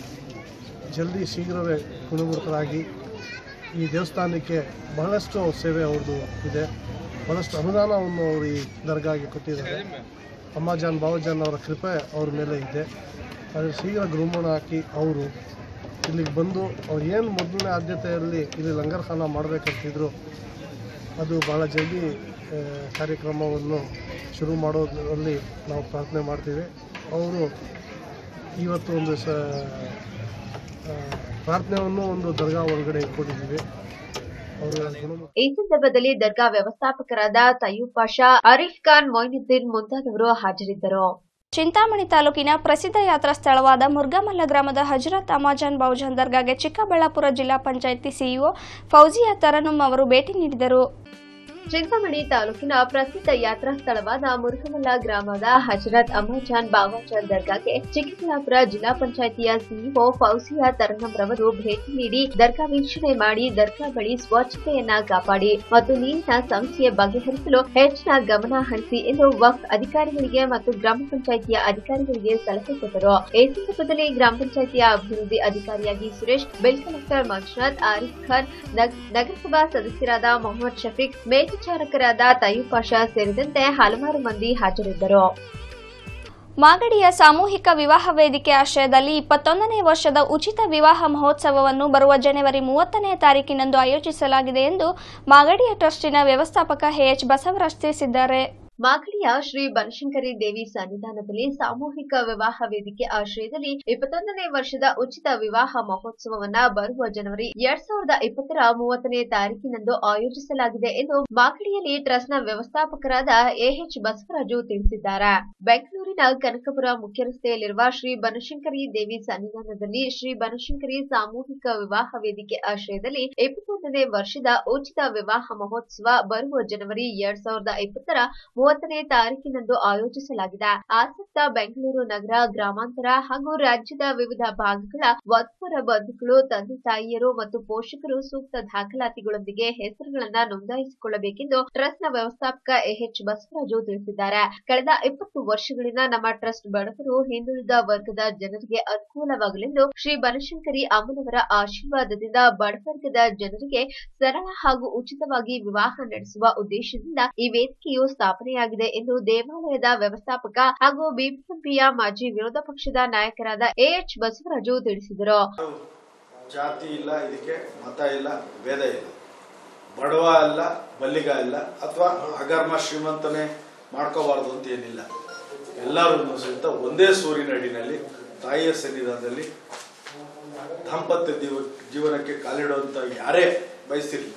ಜಲ್ದಿ ಶೀಘ್ರವೇ ಗುಣಮುಖರಾಗಿ ಈ ದೇವಸ್ಥಾನಕ್ಕೆ ಬಹಳಷ್ಟು ಸೇವೆ ಅವ್ರದ್ದು ಇದೆ, ಬಹಳಷ್ಟು ಅನುದಾನವನ್ನು ಅವರು ಈ ದರ್ಗಾಗೆ ಕೊಟ್ಟಿದ್ದಾರೆ. ಅಮ್ಮಾಜಾನ್ ಬಾವಜಾನ್ ಅವರ ಕೃಪೆ ಅವ್ರ ಮೇಲೆ ಇದೆ. ಅದು ಶೀಘ್ರ ಗುರುಮುಖ ಹಾಕಿ ಅವರು ಇಲ್ಲಿಗೆ ಬಂದು ಅವ್ರು ಏನು ಮೊದಲನೇ ಆದ್ಯತೆಯಲ್ಲಿ ಇಲ್ಲಿ ಲಂಗರ್ಖಾನ ಮಾಡಬೇಕಂತಿದ್ರು ಅದು ಭಾಳ ಜಲ್ದಿ ಕಾರ್ಯಕ್ರಮವನ್ನು ಶುರು ಮಾಡೋದರಲ್ಲಿ ನಾವು ಪ್ರಾರ್ಥನೆ ಮಾಡ್ತೀವಿ. ಅವರು ಇವತ್ತು ಒಂದು ಸ ಪ್ರಾರ್ಥನೆಯನ್ನು ಒಂದು ದರ್ಗಾ ಒಳಗಡೆ ಇಟ್ಕೊಂಡಿದ್ದೀವಿ. ಈ ಸಂದರ್ಭದಲ್ಲಿ ದರ್ಗಾ ವ್ಯವಸ್ಥಾಪಕರಾದ ತಯ್ಯೂಬ್ ಪಾಷಾ, ಆರಿಫ್ ಖಾನ್, ಮೊಯಿನುದ್ದೀನ್ ಮುಂತಾದವರು ಹಾಜರಿದ್ದರು. ಚಿಂತಾಮಣಿ ತಾಲೂಕಿನ ಪ್ರಸಿದ್ಧ ಯಾತ್ರಾ ಸ್ಥಳವಾದ ಮುರ್ಗಮಲ್ಲ ಗ್ರಾಮದ ಹಜರತ್ ಅಮ್ಮಾಜಾನ್ ಬಾವಜಾನ್ ದರ್ಗಾಗೆ ಚಿಕ್ಕಬಳ್ಳಾಪುರ ಜಿಲ್ಲಾ ಪಂಚಾಯಿತಿ ಸಿಇಒ ಫೌಜಿಯಾ ತರನುಮ್ ಅವರು ಭೇಟಿ ನೀಡಿದರು. ಚಿಂತಾಮಣಿ ತಾಲೂಕಿನ ಪ್ರಸಿದ್ಧ ಯಾತ್ರಾ ಸ್ಥಳವಾದ ಮುರುಗಮಲ್ಲ ಗ್ರಾಮದ ಹಜರತ್ ಅಮ್ಮಾಜಾನ್ ಬಾವಜಾನ್ ದರ್ಗಾಗೆ ಚಿಕ್ಕಬಳ್ಳಾಪುರ ಜಿಲ್ಲಾ ಪಂಚಾಯಿತಿಯ ಸಿಇಒ ಫೌಜಿಯಾ ತರನಂ ರವರು ಭೇಟಿ ನೀಡಿ ದರ್ಗಾ ವೀಕ್ಷಣೆ ಮಾಡಿ ದರ್ಗಾ ಬಳಿ ಸ್ವಚ್ಛತೆಯನ್ನ ಕಾಪಾಡಿ ಮತ್ತು ನೀರಿನ ಸಮಸ್ಯೆ ಬಗೆಹರಿಸಲು ಹೆಚ್ಚಿನ ಗಮನ ಹರಿಸಿ ಎಂದು ವಕ್ಫ್ ಅಧಿಕಾರಿಗಳಿಗೆ ಮತ್ತು ಗ್ರಾಮ ಪಂಚಾಯಿತಿಯ ಅಧಿಕಾರಿಗಳಿಗೆ ಸಲಹೆ ಕೊಟ್ಟರು. ಈ ಸಂದರ್ಭದಲ್ಲಿ ಗ್ರಾಮ ಪಂಚಾಯಿತಿಯ ಅಭಿವೃದ್ಧಿ ಅಧಿಕಾರಿಯಾಗಿ ಸುರೇಶ್, ಬಿಲ್ ಕಲೆಕ್ಟರ್ ಮಂಜುನಾಥ್, ಆರಿಫ್ ಖಾನ್, ನಗರಸಭಾ ಸದಸ್ಯರಾದ ಮೊಹಮ್ಮದ್ ಶಫೀಕ್, ಮೇಲ್ವಿಚಾರಕರಾದ ತಯ್ಯೂಬ್ ಪಾಷಾ ಸೇರಿದಂತೆ ಹಲವಾರು ಮಂದಿ ಹಾಜರಿದ್ದರು. ಮಾಗಡಿಯ ಸಾಮೂಹಿಕ ವಿವಾಹ ವೇದಿಕೆ ಆಶ್ರಯದಲ್ಲಿ ಇಪ್ಪತ್ತೊಂದನೇ ವರ್ಷದ ಉಚಿತ ವಿವಾಹ ಮಹೋತ್ಸವವನ್ನು ಬರುವ ಜನವರಿ ಮೂವತ್ತನೇ ತಾರೀಕಿನಂದು ಆಯೋಜಿಸಲಾಗಿದೆ ಎಂದು ಮಾಗಡಿಯ ಟ್ರಸ್ಟಿನ ವ್ಯವಸ್ಥಾಪಕ ಎಚ್ ಬಸವರಾಜ್ ತಿಳಿಸಿದ್ದಾರೆ. ಮಾಗಡಿಯ ಶ್ರೀ ಬನಶಂಕರಿ ದೇವಿ ಸನ್ನಿಧಾನದಲ್ಲಿ ಸಾಮೂಹಿಕ ವಿವಾಹ ವೇದಿಕೆ ಆಶ್ರಯದಲ್ಲಿ ಇಪ್ಪತ್ತೊಂದನೇ ವರ್ಷದ ಉಚಿತ ವಿವಾಹ ಮಹೋತ್ಸವವನ್ನ ಬರುವ ಜನವರಿ ಎರಡ್ ಸಾವಿರದ ಇಪ್ಪತ್ತರ ಮೂವತ್ತನೇ ತಾರೀಕಿನಂದು ಆಯೋಜಿಸಲಾಗಿದೆ ಎಂದು ಮಾಗಡಿಯಲ್ಲಿ ಟ್ರಸ್ಟ್ನ ವ್ಯವಸ್ಥಾಪಕರಾದ ಎಎಚ್ ಬಸವರಾಜು ತಿಳಿಸಿದ್ದಾರೆ. ಬೆಂಗಳೂರಿನ ಕನಕಪುರ ಮುಖ್ಯ ರಸ್ತೆಯಲ್ಲಿರುವ ಶ್ರೀ ಬನಶಂಕರಿ ದೇವಿ ಸನ್ನಿಧಾನದಲ್ಲಿ ಶ್ರೀ ಬನಶಂಕರಿ ಸಾಮೂಹಿಕ ವಿವಾಹ ವೇದಿಕೆ ಆಶ್ರಯದಲ್ಲಿ ಇಪ್ಪತ್ತೊಂದನೇ ವರ್ಷದ ಉಚಿತ ವಿವಾಹ ಮಹೋತ್ಸವ ಬರುವ ಜನವರಿ ಎರಡ್ ಸಾವಿರದ ಇಪ್ಪತ್ತರ ಮೂವತ್ತನೇ ತಾರೀಕಿನಂದು ಆಯೋಜಿಸಲಾಗಿದೆ. ಆಸಕ್ತ ಬೆಂಗಳೂರು ನಗರ, ಗ್ರಾಮಾಂತರ ಹಾಗೂ ರಾಜ್ಯದ ವಿವಿಧ ಭಾಗಗಳ ವಧುವರ ಬಂಧುಗಳು, ತಂದೆ ತಾಯಿಯರು ಮತ್ತು ಪೋಷಕರು ಸೂಕ್ತ ದಾಖಲಾತಿಗಳೊಂದಿಗೆ ಹೆಸರುಗಳನ್ನು ನೋಂದಾಯಿಸಿಕೊಳ್ಳಬೇಕೆಂದು ಟ್ರಸ್ಟ್ನ ವ್ಯವಸ್ಥಾಪಕ ಎಎಚ್ ಬಸವರಾಜು ತಿಳಿಸಿದ್ದಾರೆ. ಕಳೆದ ಇಪ್ಪತ್ತು ವರ್ಷಗಳಿಂದ ನಮ್ಮ ಟ್ರಸ್ಟ್ ಬಡವರು, ಹಿಂದುಳಿದ ವರ್ಗದ ಜನರಿಗೆ ಅನುಕೂಲವಾಗಲೆಂದು ಶ್ರೀ ಬನಶಂಕರಿ ಅಮ್ಮನವರ ಆಶೀರ್ವಾದದಿಂದ ಬಡವರ್ಗದ ಜನರಿಗೆ ಸರಳ ಹಾಗೂ ಉಚಿತವಾಗಿ ವಿವಾಹ ನಡೆಸುವ ಉದ್ದೇಶದಿಂದ ಈ ವೇದಿಕೆಯು ಸ್ಥಾಪನೆ ಆಗಿದೆ ಎಂದು ದೇವಾಲಯದ ವ್ಯವಸ್ಥಾಪಕ ಹಾಗೂ ಬಿಬಿಎಂಪಿಯ ಮಾಜಿ ವಿರೋಧ ಪಕ್ಷದ ನಾಯಕರಾದ ಎಎಚ್ ಬಸವರಾಜು ತಿಳಿಸಿದರು. ಜಾತಿ ಇಲ್ಲ, ಇದಕ್ಕೆ ಮತ ಇಲ್ಲ, ಭೇದ ಇಲ್ಲ, ಬಡವ ಇಲ್ಲ, ಬಲ್ಲಿಗ ಇಲ್ಲ, ಅಥವಾ ಅಗರ್ಮ ಶ್ರೀಮಂತನೇ ಮಾಡ್ಕೋಬಾರದು ಅಂತ ಏನಿಲ್ಲ. ಎಲ್ಲರೂ ಸಹಿತ ಒಂದೇ ಸೂರಿನಡಿನಲ್ಲಿ ತಾಯಿಯ ಸನ್ನಿಧಾನದಲ್ಲಿ ದಾಂಪತ್ಯ ಜೀವನಕ್ಕೆ ಕಾಲಿಡುವಂತ ಯಾರೇ ಬಯಸಿರಲಿ,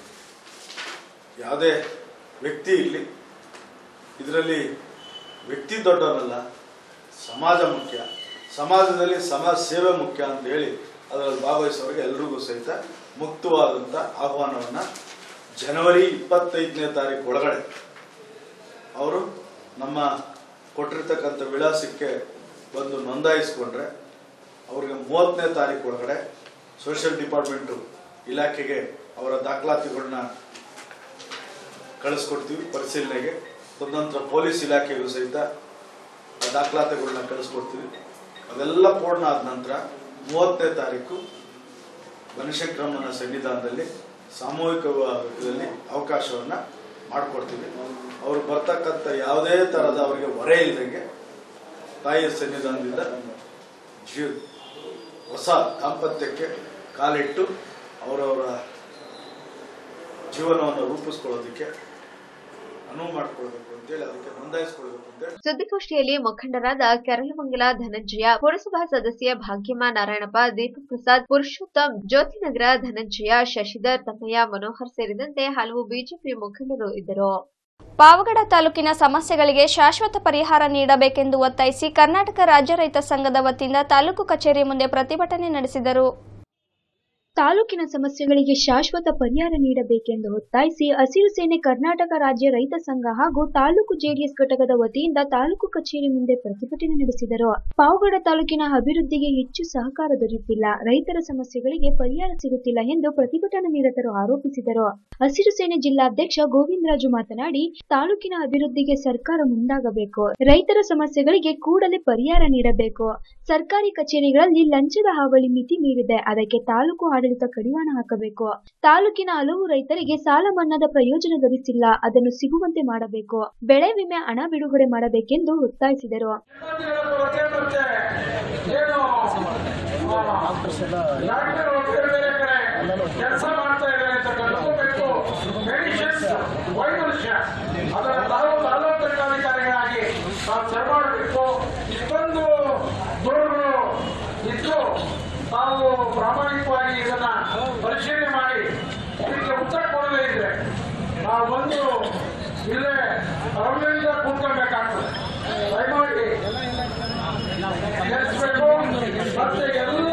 ಯಾವುದೇ ವ್ಯಕ್ತಿ ಇರಲಿ, ಇದರಲ್ಲಿ ವ್ಯಕ್ತಿ ದೊಡ್ಡವನಲ್ಲ, ಸಮಾಜ ಮುಖ್ಯ, ಸಮಾಜದಲ್ಲಿ ಸಮಾಜ ಸೇವೆ ಮುಖ್ಯ ಅಂತ ಹೇಳಿ ಅದರಲ್ಲಿ ಭಾಗವಹಿಸೋರಿಗೆ ಎಲ್ರಿಗೂ ಸಹಿತ ಮುಕ್ತವಾದಂಥ ಆಹ್ವಾನವನ್ನು ಜನವರಿ ಇಪ್ಪತ್ತೈದನೇ ತಾರೀಕು ಒಳಗಡೆ ಅವರು ನಮ್ಮ ಕೊಟ್ಟಿರ್ತಕ್ಕಂಥ ವಿಳಾಸಕ್ಕೆ ಬಂದು ನೋಂದಾಯಿಸ್ಕೊಂಡ್ರೆ ಅವ್ರಿಗೆ ಮೂವತ್ತನೇ ತಾರೀಕು ಒಳಗಡೆ ಸೋಷಿಯಲ್ ಡಿಪಾರ್ಟ್ಮೆಂಟು ಇಲಾಖೆಗೆ ಅವರ ದಾಖಲಾತಿಗಳನ್ನ ಕಳಿಸ್ಕೊಡ್ತೀವಿ ಪರಿಶೀಲನೆಗೆ. ತದನಂತರ ಪೊಲೀಸ್ ಇಲಾಖೆಗೂ ಸಹಿತ ದಾಖಲಾತಿಗಳನ್ನ ಕಳಿಸ್ಕೊಡ್ತೀವಿ. ಅದೆಲ್ಲ ಪೂರ್ಣ ಆದ ನಂತರ ಮೂವತ್ತನೇ ತಾರೀಕು ಬನಶಂಕರಮ್ಮನ ಸನ್ನಿಧಾನದಲ್ಲಿ ಸಾಮೂಹಿಕ ವಿವಾಹದಲ್ಲಿ ಅವಕಾಶವನ್ನ ಮಾಡಿಕೊಡ್ತೀವಿ. ಅವರು ಬರ್ತಕ್ಕಂಥ ಯಾವುದೇ ತರಹದ ಅವರಿಗೆ ಹೊರೆ ಇಲ್ಲದಂಗೆ ತಾಯಿಯ ಸನ್ನಿಧಾನದಿಂದ ಜೀವ ಹೊಸ ದಾಂಪತ್ಯಕ್ಕೆ ಕಾಲಿಟ್ಟು ಅವರವರ ಜೀವನವನ್ನು ರೂಪಿಸ್ಕೊಳ್ಳೋದಕ್ಕೆ ಅನುವು ಮಾಡಿಕೊಳ್ಬೇಕು ಅಂತೇಳಿ ಅದಕ್ಕೆ ನೋಂದಾಯಿಸಿಕೊಳ್ಬೇಕು ಅಂತೇಳಿ ಸುದ್ದಿಗೋಷ್ಠಿಯಲ್ಲಿ ಮುಖಂಡರಾದ ಕರಲಮಂಗಲ ಧನಂಜಯ, ಪುರಸಭಾ ಸದಸ್ಯ ಭಾಗ್ಯಮ್ಮ ನಾರಾಯಣಪ್ಪ, ದೀಪಕ್ ಪ್ರಸಾದ್, ಪುರುಷೋತ್ತಮ್, ಜ್ಯೋತಿನಗರ ಧನಂಜಯ, ಶಶಿಧರ್, ತಮ್ಮಯ್ಯ, ಮನೋಹರ್ ಸೇರಿದಂತೆ ಹಲವು ಬಿಜೆಪಿ ಮುಖಂಡರು ಇದ್ದರು. ಪಾವಗಡ ತಾಲೂಕಿನ ಸಮಸ್ಯೆಗಳಿಗೆ ಶಾಶ್ವತ ಪರಿಹಾರ ನೀಡಬೇಕೆಂದು ಒತ್ತಾಯಿಸಿ ಕರ್ನಾಟಕ ರಾಜ್ಯ ರೈತ ಸಂಘದ ವತಿಯಿಂದ ತಾಲೂಕು ಕಚೇರಿ ಮುಂದೆ ಪ್ರತಿಭಟನೆ ನಡೆಸಿದರು. ತಾಲೂಕಿನ ಸಮಸ್ಯೆಗಳಿಗೆ ಶಾಶ್ವತ ಪರಿಹಾರ ನೀಡಬೇಕೆಂದು ಒತ್ತಾಯಿಸಿ ಹಸಿರು ಸೇನೆ ಕರ್ನಾಟಕ ರಾಜ್ಯ ರೈತ ಸಂಘ ಹಾಗೂ ತಾಲೂಕು ಜೆಡಿಎಸ್ ಘಟಕದ ವತಿಯಿಂದ ತಾಲೂಕು ಕಚೇರಿ ಮುಂದೆ ಪ್ರತಿಭಟನೆ ನಡೆಸಿದರು. ಪಾವಗಡ ತಾಲೂಕಿನ ಅಭಿವೃದ್ಧಿಗೆ ಹೆಚ್ಚು ಸಹಕಾರ ದೊರೆಯುತ್ತಿಲ್ಲ, ರೈತರ ಸಮಸ್ಯೆಗಳಿಗೆ ಪರಿಹಾರ ಸಿಗುತ್ತಿಲ್ಲ ಎಂದು ಪ್ರತಿಭಟನಾ ನಿರತರು ಆರೋಪಿಸಿದರು. ಹಸಿರು ಸೇನೆ ಜಿಲ್ಲಾಧ್ಯಕ್ಷ ಗೋವಿಂದರಾಜು ಮಾತನಾಡಿ, ತಾಲೂಕಿನ ಅಭಿವೃದ್ಧಿಗೆ ಸರ್ಕಾರ ಮುಂದಾಗಬೇಕು, ರೈತರ ಸಮಸ್ಯೆಗಳಿಗೆ ಕೂಡಲೇ ಪರಿಹಾರ ನೀಡಬೇಕು. ಸರ್ಕಾರಿ ಕಚೇರಿಗಳಲ್ಲಿ ಲಂಚದ ಹಾವಳಿ ಮಿತಿ ಮೀರಿದೆ, ಅದಕ್ಕೆ ತಾಲೂಕು ಆಡಳಿತ ಕಡಿವಾಣ ಹಾಕಬೇಕು. ತಾಲೂಕಿನ ಹಲವು ರೈತರಿಗೆ ಸಾಲ ಮನ್ನಾದ ಪ್ರಯೋಜನ ಲಭಿಸಿಲ್ಲ, ಅದನ್ನು ಸಿಗುವಂತೆ ಮಾಡಬೇಕು. ಬೆಳೆ ವಿಮೆ ಹಣ ಬಿಡುಗಡೆ ಮಾಡಬೇಕೆಂದು ಒತ್ತಾಯಿಸಿದರು. ನಾವು ಪ್ರಾಮಾಣಿಕವಾಗಿ ಇದನ್ನ ಪರಿಶೀಲನೆ ಮಾಡಿ ಇದಕ್ಕೆ ಉತ್ತರ ಕೊಡದೇ ಇದ್ರೆ ನಾವು ಬಂದು ಇಲ್ಲೇ ರಮ್ಯದಿಂದ ಕೂತ್ಕೊಳ್ಬೇಕಾಗ್ತದೆ. ದಯಮಾಡಿ ನಡೆಸಬೇಕು. ಮತ್ತೆ ಎಲ್ಲ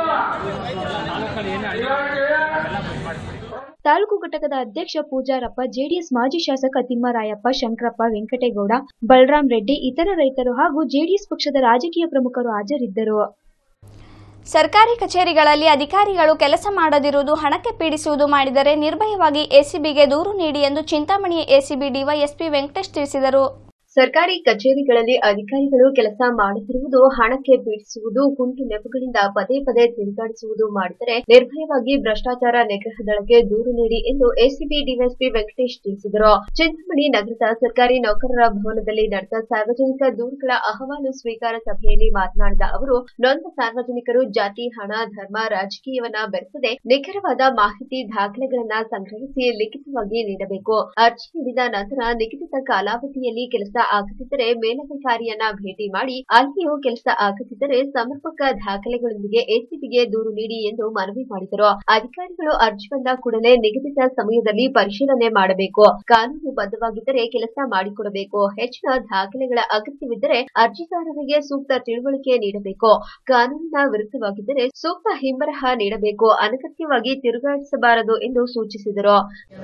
ಇಲಾಖೆಯ ತಾಲೂಕು ಘಟಕದ ಅಧ್ಯಕ್ಷ ಪೂಜಾರಪ್ಪ, ಜೆಡಿಎಸ್ ಮಾಜಿ ಶಾಸಕ ತಿಮ್ಮರಾಯಪ್ಪ, ಶಂಕರಪ್ಪ, ವೆಂಕಟೇಗೌಡ, ಬಲರಾಮ್ ರೆಡ್ಡಿ, ಇತರ ರೈತರು ಹಾಗೂ ಜೆಡಿಎಸ್ ಪಕ್ಷದ ರಾಜಕೀಯ ಪ್ರಮುಖರು ಹಾಜರಿದ್ದರು. ಸರ್ಕಾರಿ ಕಚೇರಿಗಳಲ್ಲಿ ಅಧಿಕಾರಿಗಳು ಕೆಲಸ ಮಾಡದಿರುವುದು, ಹಣಕ್ಕೆ ಪೀಡಿಸುವುದು ಮಾಡಿದರೆ ನಿರ್ಭಯವಾಗಿ ಎಸಿಬಿಗೆ ದೂರು ನೀಡಿ ಎಂದು ಚಿಂತಾಮಣಿ ಎಸಿಬಿ ಡಿವೈಎಸ್ಪಿ ವೆಂಕಟೇಶ್ ತಿಳಿಸಿದರು. ಸರ್ಕಾರಿ ಕಚೇರಿಗಳಲ್ಲಿ ಅಧಿಕಾರಿಗಳು ಕೆಲಸ ಮಾಡುತ್ತಿರುವುದು, ಹಣಕ್ಕೆ ಪೀಡಿಸುವುದು, ಕುಂಟು ನೆಪಗಳಿಂದ ಪದೇ ಪದೇ ತಿರುಗಾಡಿಸುವುದು ಮಾಡಿದರೆ ನಿರ್ಭಯವಾಗಿ ಭ್ರಷ್ಟಾಚಾರ ನಿಗ್ರಹ ದಳಕ್ಕೆ ದೂರು ನೀಡಿ ಎಂದು ಎಸಿಬಿ ಡಿವೈಎಸ್ಪಿ ವೆಂಕಟೇಶ್ ತಿಳಿಸಿದರು. ಚಿಂತಾಮಣಿ ನಗರದ ಸರ್ಕಾರಿ ನೌಕರರ ಭವನದಲ್ಲಿ ನಡೆದ ಸಾರ್ವಜನಿಕ ದೂರುಗಳ ಅಹವಾಲು ಸ್ವೀಕಾರ ಸಭೆಯಲ್ಲಿ ಮಾತನಾಡಿದ ಅವರು, ನೊಂದ ಸಾರ್ವಜನಿಕರು ಜಾತಿ, ಹಣ, ಧರ್ಮ, ರಾಜಕೀಯವನ್ನ ಬೆರೆಸದೆ ನಿಖರವಾದ ಮಾಹಿತಿ, ದಾಖಲೆಗಳನ್ನ ಸಂಗ್ರಹಿಸಿ ಲಿಖಿತವಾಗಿ ನೀಡಬೇಕು. ಅರ್ಜಿ ನೀಡಿದ ನಂತರ ನಿಗದಿತ ಕಾಲಾವಧಿಯಲ್ಲಿ ಕೆಲಸ ಆಗದಿದ್ದರೆ ಮೇಲಧಿಕಾರಿಯನ್ನ ಭೇಟಿ ಮಾಡಿ ಅಲ್ಲಿಯೂ ಕೆಲಸ ಆಗದಿದ್ದರೆ ಸಮರ್ಪಕ ದಾಖಲೆಗಳೊಂದಿಗೆ ಎಸಿಬಿಗೆ ದೂರು ನೀಡಿ ಎಂದು ಮನವಿ ಮಾಡಿದರು. ಅಧಿಕಾರಿಗಳು ಅರ್ಜಿ ಬಂದ ಕೂಡಲೇ ನಿಗದಿತ ಸಮಯದಲ್ಲಿ ಪರಿಶೀಲನೆ ಮಾಡಬೇಕು. ಕಾನೂನುಬದ್ಧವಾಗಿದ್ದರೆ ಕೆಲಸ ಮಾಡಿಕೊಡಬೇಕು. ಹೆಚ್ಚಿನ ದಾಖಲೆಗಳ ಅಗತ್ಯವಿದ್ದರೆ ಅರ್ಜಿದಾರರಿಗೆ ಸೂಕ್ತ ತಿಳುವಳಿಕೆ ನೀಡಬೇಕು. ಕಾನೂನಿನ ವಿರುದ್ಧವಾಗಿದ್ದರೆ ಸೂಕ್ತ ಹಿಂಬರಹ ನೀಡಬೇಕು. ಅನಗತ್ಯವಾಗಿ ತಿರುಗಾಡಿಸಬಾರದು ಎಂದು ಸೂಚಿಸಿದರು.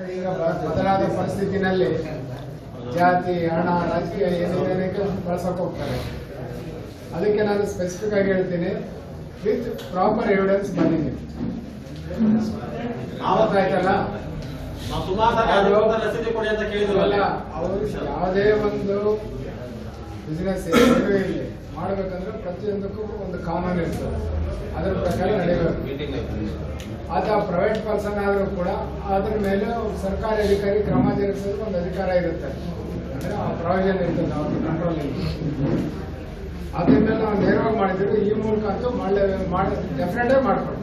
ಜಾತಿ, ಹಣ, ರಾಜಕೀಯ ಏನೇನಕ್ಕೆ ಬಳಸಕ್ಕೆ ಹೋಗ್ತಾರೆ. ಅದಕ್ಕೆ ನಾನು ಸ್ಪೆಸಿಫಿಕ್ ಆಗಿ ಹೇಳ್ತೀನಿ, ವಿತ್ ಪ್ರಾಪರ್ ಎವಿಡೆನ್ಸ್ ಬಂದಿದ್ದೀನಿ. ಆಯ್ತಲ್ಲ, ಅವರು ಯಾವುದೇ ಒಂದು ಬಿಸಿನೆಸ್ ಇರಲಿ ಮಾಡಬೇಕಂದ್ರೆ ಪ್ರತಿಯೊಂದಕ್ಕೂ ಒಂದು ಕಾನೂನು ಇರ್ತದೆ, ಅದರ ಪ್ರಕಾರ ನಡೆಯಬೇಕು. ಆತ ಪ್ರೈವೇಟ್ ಪರ್ಸನ್ ಆದರೂ ಕೂಡ ಅದರ ಮೇಲೆ ಸರ್ಕಾರಿ ಅಧಿಕಾರಿ ಕ್ರಮ ಜರುಗಿಸೋದಕ್ಕೆ ಒಂದು ಅಧಿಕಾರ ಇರುತ್ತೆ, ಅಂದರೆ ಆ ಪ್ರಾವಿಷನ್ ಇರ್ತದೆ ಅವ್ರ ಕಂಟ್ರೋಲ್. ಅದರಿಂದ ನಾವು ನೇರವಾಗಿ ಮಾಡಿದ್ದೀವಿ. ಈ ಮೂಲಕ ಅಂತೂ ಮಾಡಲೇ ಮಾಡಿ ಡೆಫಿನೆಟೇ ಮಾಡ್ಕೊಡ್ತೀವಿ.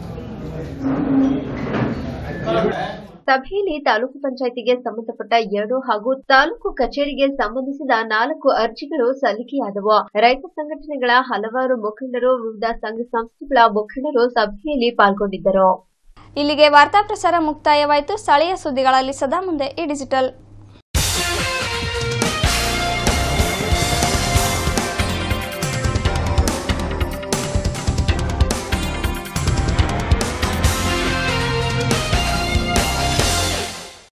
ಸಭೆಯಲ್ಲಿ ತಾಲೂಕು ಪಂಚಾಯಿತಿಗೆ ಸಂಬಂಧಪಟ್ಟ ಎರಡು ಹಾಗೂ ತಾಲೂಕು ಕಚೇರಿಗೆ ಸಂಬಂಧಿಸಿದ ನಾಲ್ಕು ಅರ್ಜಿಗಳು ಸಲ್ಲಿಕೆಯಾದವು. ರೈತ ಸಂಘಟನೆಗಳ ಹಲವಾರು ಮುಖಂಡರು, ವಿವಿಧ ಸಂಘ ಸಂಸ್ಥೆಗಳ ಮುಖಂಡರು ಸಭೆಯಲ್ಲಿ ಪಾಲ್ಗೊಂಡಿದ್ದರು. ಇಲ್ಲಿಗೆ ವಾರ್ತಾ ಪ್ರಸಾರ ಮುಕ್ತಾಯವಾಯಿತು. ಸ್ಥಳೀಯ ಸುದ್ದಿಗಳಲ್ಲಿ ಸದಾ ಮುಂದೆ ಈ ಡಿಜಿಟಲ್.